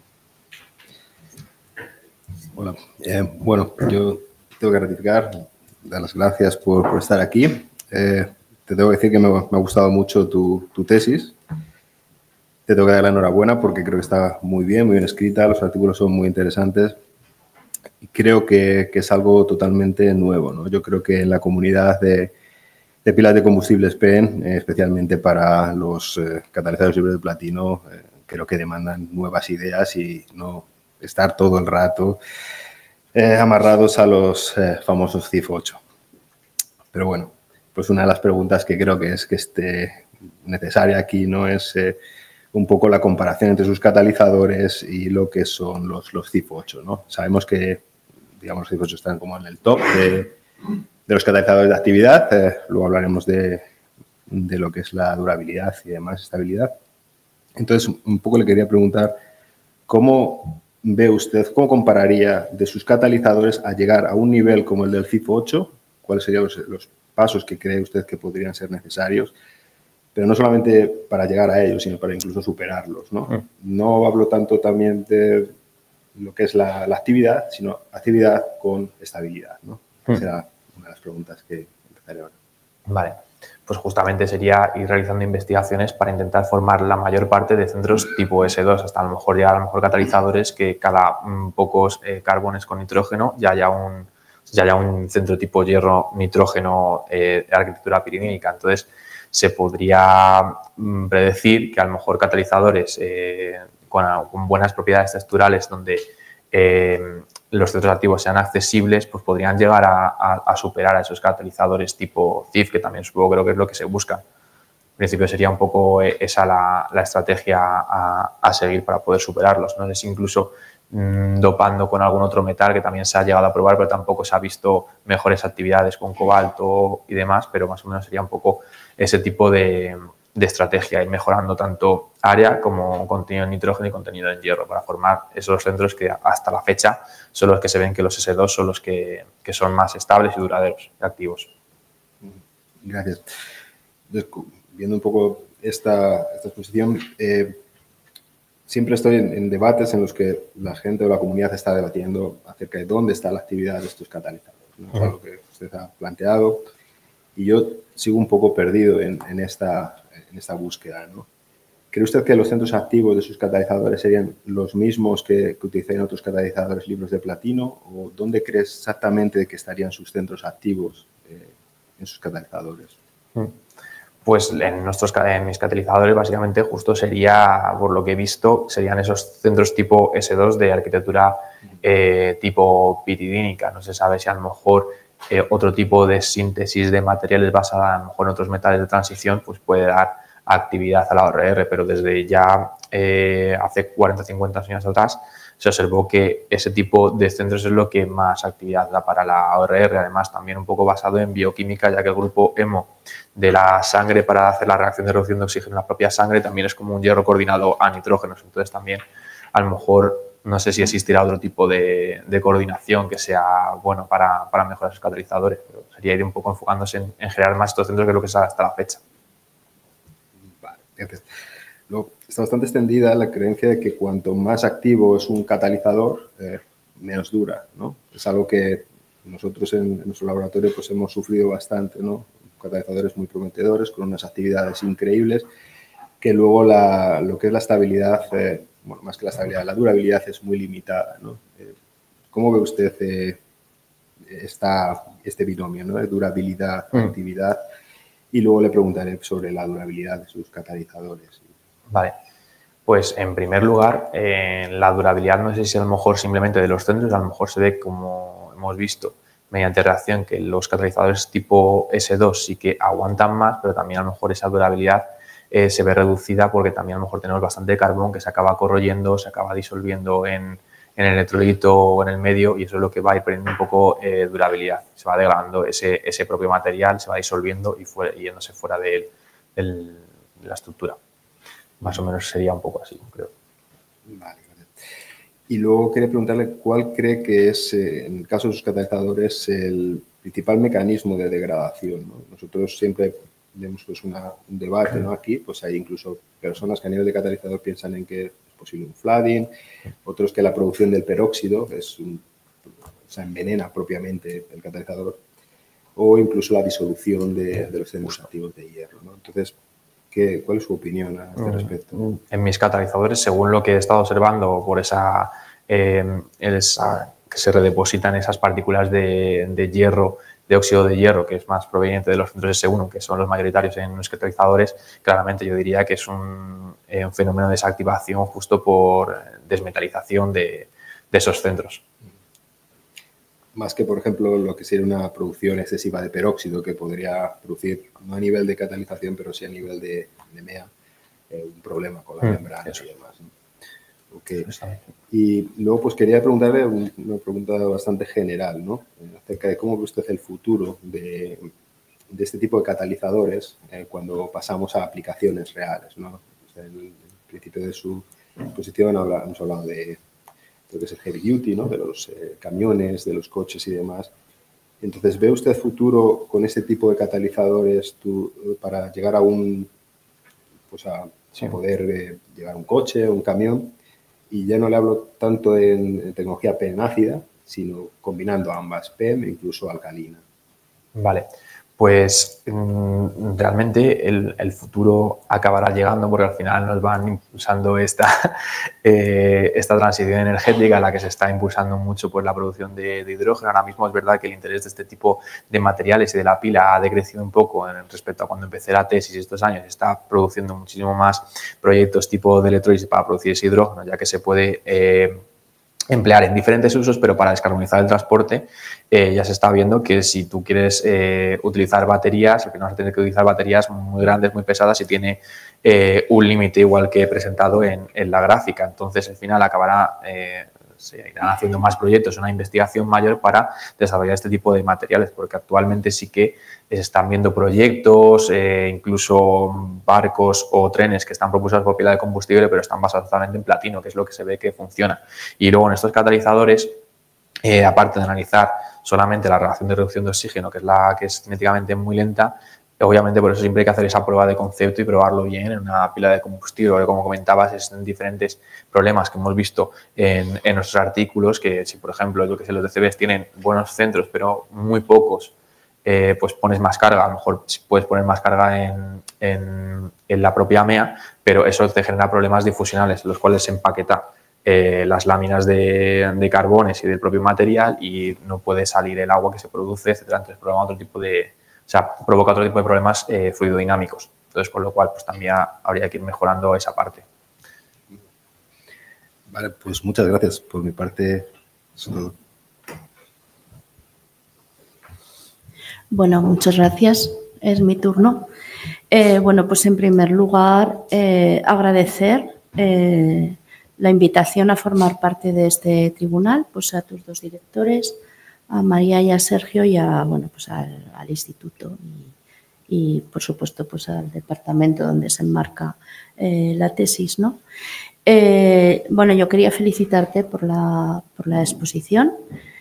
Hola. Eh, bueno, yo tengo que ratificar, dar las gracias por, por estar aquí. Eh, te tengo que decir que me, me ha gustado mucho tu, tu tesis. Te tengo que dar la enhorabuena porque creo que está muy bien, muy bien escrita, los artículos son muy interesantes y creo que, que es algo totalmente nuevo, ¿no? Yo creo que en la comunidad de, de pilas de combustibles P E N, eh, especialmente para los eh, catalizadores libres de platino, eh, creo que demandan nuevas ideas y no estar todo el rato eh, amarrados a los eh, famosos C I F ocho. Pero bueno, pues una de las preguntas que creo que es que esté necesaria aquí no es eh, un poco la comparación entre sus catalizadores y lo que son los, los C I F ocho, ¿no? Sabemos que, digamos, los C I F ocho están como en el top de, de los catalizadores de actividad. Eh, luego hablaremos de, de lo que es la durabilidad y demás, estabilidad. Entonces, un poco le quería preguntar, ¿cómo ve usted, cómo compararía de sus catalizadores a llegar a un nivel como el del C I F ocho? ¿Cuáles serían los, los pasos que cree usted que podrían ser necesarios? Pero no solamente para llegar a ellos, sino para incluso superarlos, ¿no? Mm. No hablo tanto también de lo que es la, la actividad, sino actividad con estabilidad, ¿no? Mm. Será una de las preguntas que empezaré ahora. Vale, pues justamente sería ir realizando investigaciones para intentar formar la mayor parte de centros tipo ese dos, hasta a lo mejor ya a lo mejor catalizadores que cada mm, pocos eh, carbones con nitrógeno ya haya un, ya haya un centro tipo hierro nitrógeno eh, de arquitectura pirinéica. Entonces, se podría predecir que a lo mejor catalizadores eh, con, con buenas propiedades texturales donde eh, los centros activos sean accesibles, pues podrían llegar a, a, a superar a esos catalizadores tipo C I F, que también supongo creo que es lo que se busca. En principio sería un poco esa la, la estrategia a, a seguir para poder superarlos. No sé si incluso mmm, dopando con algún otro metal que también se ha llegado a probar, pero tampoco se ha visto mejores actividades con cobalto y demás, pero más o menos sería un poco ese tipo de, de estrategia, ir mejorando tanto área como contenido en nitrógeno y contenido en hierro para formar esos centros que hasta la fecha son los que se ven que los ese dos son los que, que son más estables y duraderos y activos. Gracias. Viendo un poco esta, esta exposición, eh, siempre estoy en, en debates en los que la gente o la comunidad está debatiendo acerca de dónde está la actividad de estos catalizadores, ¿no? Es algo que usted ha planteado y yo sigo un poco perdido en, en, esta, en esta búsqueda, ¿no? ¿Cree usted que los centros activos de sus catalizadores serían los mismos que, que utilizarían otros catalizadores libres de platino? ¿O dónde cree exactamente que estarían sus centros activos eh, en sus catalizadores? Pues en, nuestros, en mis catalizadores básicamente justo sería, por lo que he visto, serían esos centros tipo ese dos de arquitectura eh, tipo piridínica. No se sabe si a lo mejor eh, otro tipo de síntesis de materiales basada a lo mejor en otros metales de transición pues puede dar actividad a la O R R, pero desde ya eh, hace cuarenta a cincuenta años atrás se observó que ese tipo de centros es lo que más actividad da para la O R R, además también un poco basado en bioquímica, ya que el grupo hemo de la sangre para hacer la reacción de reducción de oxígeno en la propia sangre también es como un hierro coordinado a nitrógenos, entonces también a lo mejor no sé si existirá otro tipo de, de coordinación que sea bueno para, para mejorar esos catalizadores, pero sería ir un poco enfocándose en, en generar más estos centros que es lo que se da hasta la fecha. Vale, gracias. Luego, está bastante extendida la creencia de que cuanto más activo es un catalizador, eh, menos dura, ¿no? Es algo que nosotros en, en nuestro laboratorio pues hemos sufrido bastante, ¿no? Catalizadores muy prometedores, con unas actividades increíbles, que luego la, lo que es la estabilidad, eh, bueno, más que la estabilidad, la durabilidad es muy limitada, ¿no? Eh, ¿Cómo ve usted eh, esta, este binomio, ¿no? De durabilidad, mm. actividad? Y luego le preguntaré sobre la durabilidad de sus catalizadores. Vale, pues en primer lugar, eh, la durabilidad no sé si a lo mejor simplemente de los centros, a lo mejor se ve como hemos visto mediante reacción que los catalizadores tipo ese dos sí que aguantan más, pero también a lo mejor esa durabilidad eh, se ve reducida porque también a lo mejor tenemos bastante carbón que se acaba corroyendo, se acaba disolviendo en, en el electrolito o en el medio y eso es lo que va a ir perdiendo un poco eh, durabilidad. Se va degradando ese, ese propio material, se va disolviendo y fue, yéndose fuera de, de, de la estructura. Más o menos sería un poco así, creo. Vale, vale. Y luego quería preguntarle cuál cree que es, eh, en el caso de sus catalizadores, el principal mecanismo de degradación, ¿no? Nosotros siempre vemos pues, una, un debate, ¿no? Aquí, pues hay incluso personas que a nivel de catalizador piensan en que es posible un flooding, otros que la producción del peróxido es un, o sea, envenena propiamente el catalizador, o incluso la disolución de, de los centros activos de hierro, ¿no? Entonces, ¿Qué, ¿cuál es su opinión a este respecto? En mis catalizadores, según lo que he estado observando por esa, eh, esa que se redepositan esas partículas de, de hierro, de óxido de hierro, que es más proveniente de los centros ese uno, que son los mayoritarios en los catalizadores, claramente yo diría que es un, eh, un fenómeno de desactivación justo por desmetalización de, de esos centros. Más que, por ejemplo, lo que sería una producción excesiva de peróxido que podría producir, no a nivel de catalización, pero sí a nivel de, de M E A, eh, un problema con la membrana mm, y demás, ¿no? Okay. Y luego, pues quería preguntarle una pregunta bastante general, ¿no? Acerca de cómo ve usted el futuro de, de este tipo de catalizadores eh, cuando pasamos a aplicaciones reales, ¿no? O sea, en el principio de su exposición habla, hemos hablado de lo que es el heavy duty, ¿no? De los eh, camiones, de los coches y demás. Entonces, ¿ve usted futuro con este tipo de catalizadores tú, para llegar a un, pues a, sí. poder eh, llevar un coche o un camión? Y ya no le hablo tanto en, en tecnología P E M ácida, sino combinando ambas, P E M e incluso alcalina. Vale. Pues mmm, realmente el, el futuro acabará llegando porque al final nos van impulsando esta, eh, esta transición energética en la que se está impulsando mucho pues, la producción de, de hidrógeno. Ahora mismo es verdad que el interés de este tipo de materiales y de la pila ha decrecido un poco en respecto a cuando empecé la tesis estos años. Está produciendo muchísimo más proyectos tipo de electrólisis para producir ese hidrógeno, ya que se puede... Eh, emplear en diferentes usos, pero para descarbonizar el transporte eh, ya se está viendo que si tú quieres eh, utilizar baterías, al final vas a tener que utilizar baterías muy grandes, muy pesadas y tiene eh, un límite igual que he presentado en, en la gráfica. Entonces, al final acabará, eh, se irán haciendo más proyectos, una investigación mayor para desarrollar este tipo de materiales, porque actualmente sí que se están viendo proyectos, eh, incluso barcos o trenes que están propulsados por pila de combustible, pero están basados totalmente en platino, que es lo que se ve que funciona. Y luego en estos catalizadores, eh, aparte de analizar solamente la relación de reducción de oxígeno, que es la que es cinéticamente muy lenta, obviamente por eso siempre hay que hacer esa prueba de concepto y probarlo bien en una pila de combustible, porque como comentabas, existen diferentes problemas que hemos visto en, en nuestros artículos, que si por ejemplo yo que sé, los D C Bs tienen buenos centros pero muy pocos, eh, pues pones más carga, a lo mejor puedes poner más carga en, en, en la propia M E A, pero eso te genera problemas difusionales, los cuales se empaqueta eh, las láminas de, de carbones y del propio material y no puede salir el agua que se produce, etcétera. Entonces provoca otro tipo de O sea, provoca otro tipo de problemas eh, fluidodinámicos. Entonces, con lo cual, pues también habría que ir mejorando esa parte. Vale, pues muchas gracias. Por mi parte, solo... Bueno, muchas gracias. Es mi turno. Eh, bueno, pues en primer lugar, eh, agradecer eh, la invitación a formar parte de este tribunal, pues a tus dos directores, a María y a Sergio y a, bueno, pues al, al instituto y, y, por supuesto, pues al departamento donde se enmarca eh, la tesis, ¿no? Eh, bueno, yo quería felicitarte por la, por la exposición.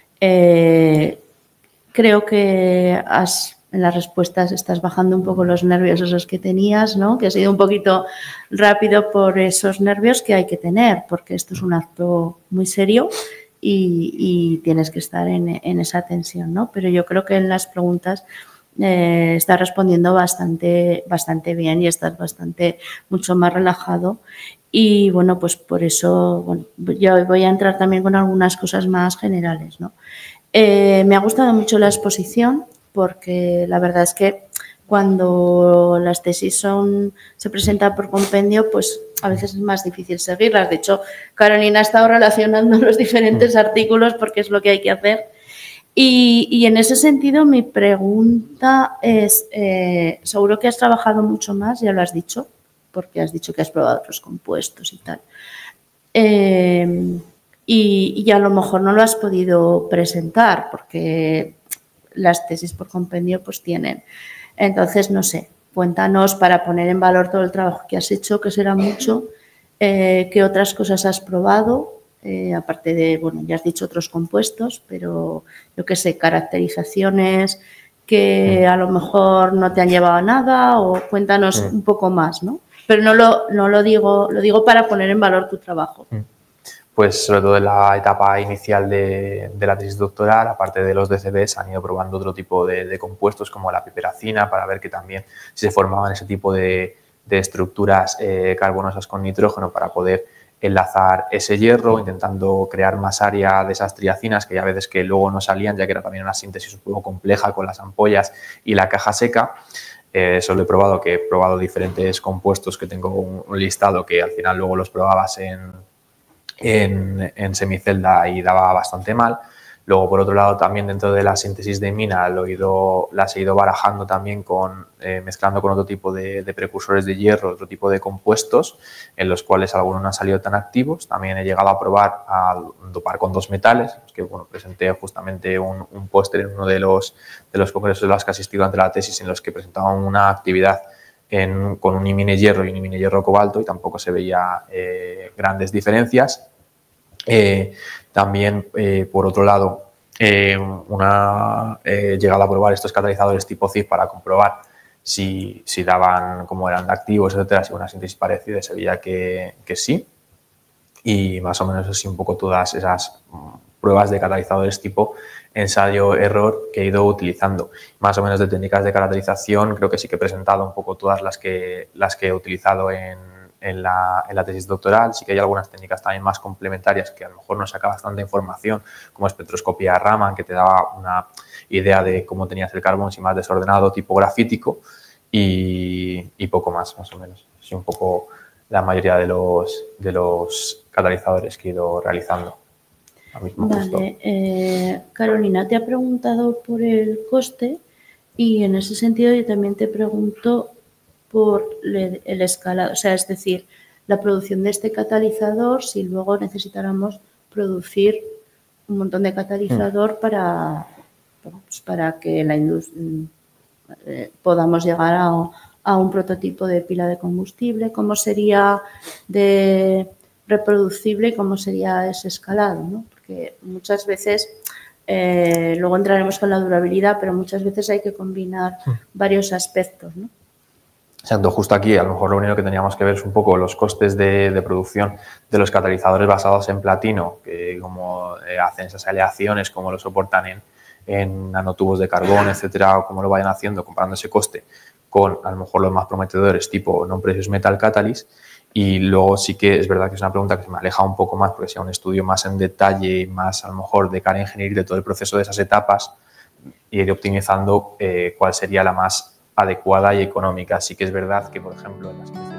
Eh, creo que has, en las respuestas estás bajando un poco los nervios esos que tenías, ¿no? Que has ido un poquito rápido por esos nervios que hay que tener, porque esto es un acto muy serio. Y, y tienes que estar en, en esa tensión, ¿no? Pero yo creo que en las preguntas eh, estás respondiendo bastante, bastante bien y estás bastante, mucho más relajado. Y, bueno, pues por eso, bueno, yo voy a entrar también con algunas cosas más generales, ¿no? Eh, me ha gustado mucho la exposición porque la verdad es que cuando las tesis son, se presentan por compendio, pues a veces es más difícil seguirlas. De hecho, Carolina ha estado relacionando los diferentes artículos porque es lo que hay que hacer. Y, y en ese sentido, mi pregunta es, eh, seguro que has trabajado mucho más, ya lo has dicho, porque has dicho que has probado otros compuestos y tal. Eh, y, y a lo mejor no lo has podido presentar porque las tesis por compendio pues tienen... Entonces, no sé, cuéntanos para poner en valor todo el trabajo que has hecho, que será mucho, eh, qué otras cosas has probado, eh, aparte de, bueno, ya has dicho otros compuestos, pero yo qué sé, caracterizaciones que a lo mejor no te han llevado a nada o cuéntanos mm. un poco más, ¿no? Pero no lo, no lo digo, lo digo para poner en valor tu trabajo. Mm. Pues sobre todo en la etapa inicial de, de la tesis doctoral, aparte de los D C Bs, han ido probando otro tipo de, de compuestos como la piperacina para ver que también si se formaban ese tipo de, de estructuras eh, carbonosas con nitrógeno para poder enlazar ese hierro, intentando crear más área de esas triacinas que ya a veces que luego no salían, ya que era también una síntesis un poco compleja con las ampollas y la caja seca. Eh, eso lo he probado, que he probado diferentes compuestos que tengo un, un listado que al final luego los probabas en En, en semicelda y daba bastante mal. Luego, por otro lado, también dentro de la síntesis de mina lo he ido, las he ido barajando también con, eh, mezclando con otro tipo de, de precursores de hierro, otro tipo de compuestos, en los cuales algunos no han salido tan activos. También he llegado a probar a dopar con dos metales, que bueno, presenté justamente un, un póster en uno de los, de los congresos de los que he asistido ante la tesis en los que presentaban una actividad en, con un imine hierro y un imine hierro cobalto y tampoco se veía eh, grandes diferencias. Eh, también, eh, por otro lado, eh, una, he eh, llegado a probar estos catalizadores tipo C I F para comprobar si, si daban, cómo eran de activos, etcétera, si una síntesis parecida, se veía que, que sí. Y más o menos así un poco todas esas pruebas de catalizadores tipo ensayo-error que he ido utilizando. Más o menos de técnicas de caracterización, creo que sí que he presentado un poco todas las que, las que he utilizado en En la, en la tesis doctoral. Sí que hay algunas técnicas también más complementarias que a lo mejor nos saca bastante información, como espectroscopía Raman, que te daba una idea de cómo tenías el carbón, si más desordenado, tipo grafítico, y, y poco más, más o menos. Sí, un poco la mayoría de los, de los catalizadores que he ido realizando. al mismo costo. Vale, eh, Carolina te ha preguntado por el coste y en ese sentido yo también te pregunto por le- el escalado, o sea, es decir, la producción de este catalizador, si luego necesitáramos producir un montón de catalizador para, bueno, pues para que la industria eh, podamos llegar a, a un prototipo de pila de combustible, cómo sería de reproducible y cómo sería ese escalado, ¿no? Porque muchas veces, eh, luego entraremos con la durabilidad, pero muchas veces hay que combinar varios aspectos, ¿no? Exacto, justo aquí a lo mejor lo único que teníamos que ver es un poco los costes de, de producción de los catalizadores basados en platino, que cómo eh, hacen esas aleaciones, cómo lo soportan en, en nanotubos de carbón, etcétera, o cómo lo vayan haciendo, comparando ese coste con a lo mejor los más prometedores tipo non-precious metal catalyst. Y luego sí que es verdad que es una pregunta que se me aleja un poco más porque sea un estudio más en detalle, más a lo mejor de cara a ingeniería de todo el proceso de esas etapas y ir optimizando eh, cuál sería la más adecuada y económica. Sí que es verdad que, por ejemplo, en las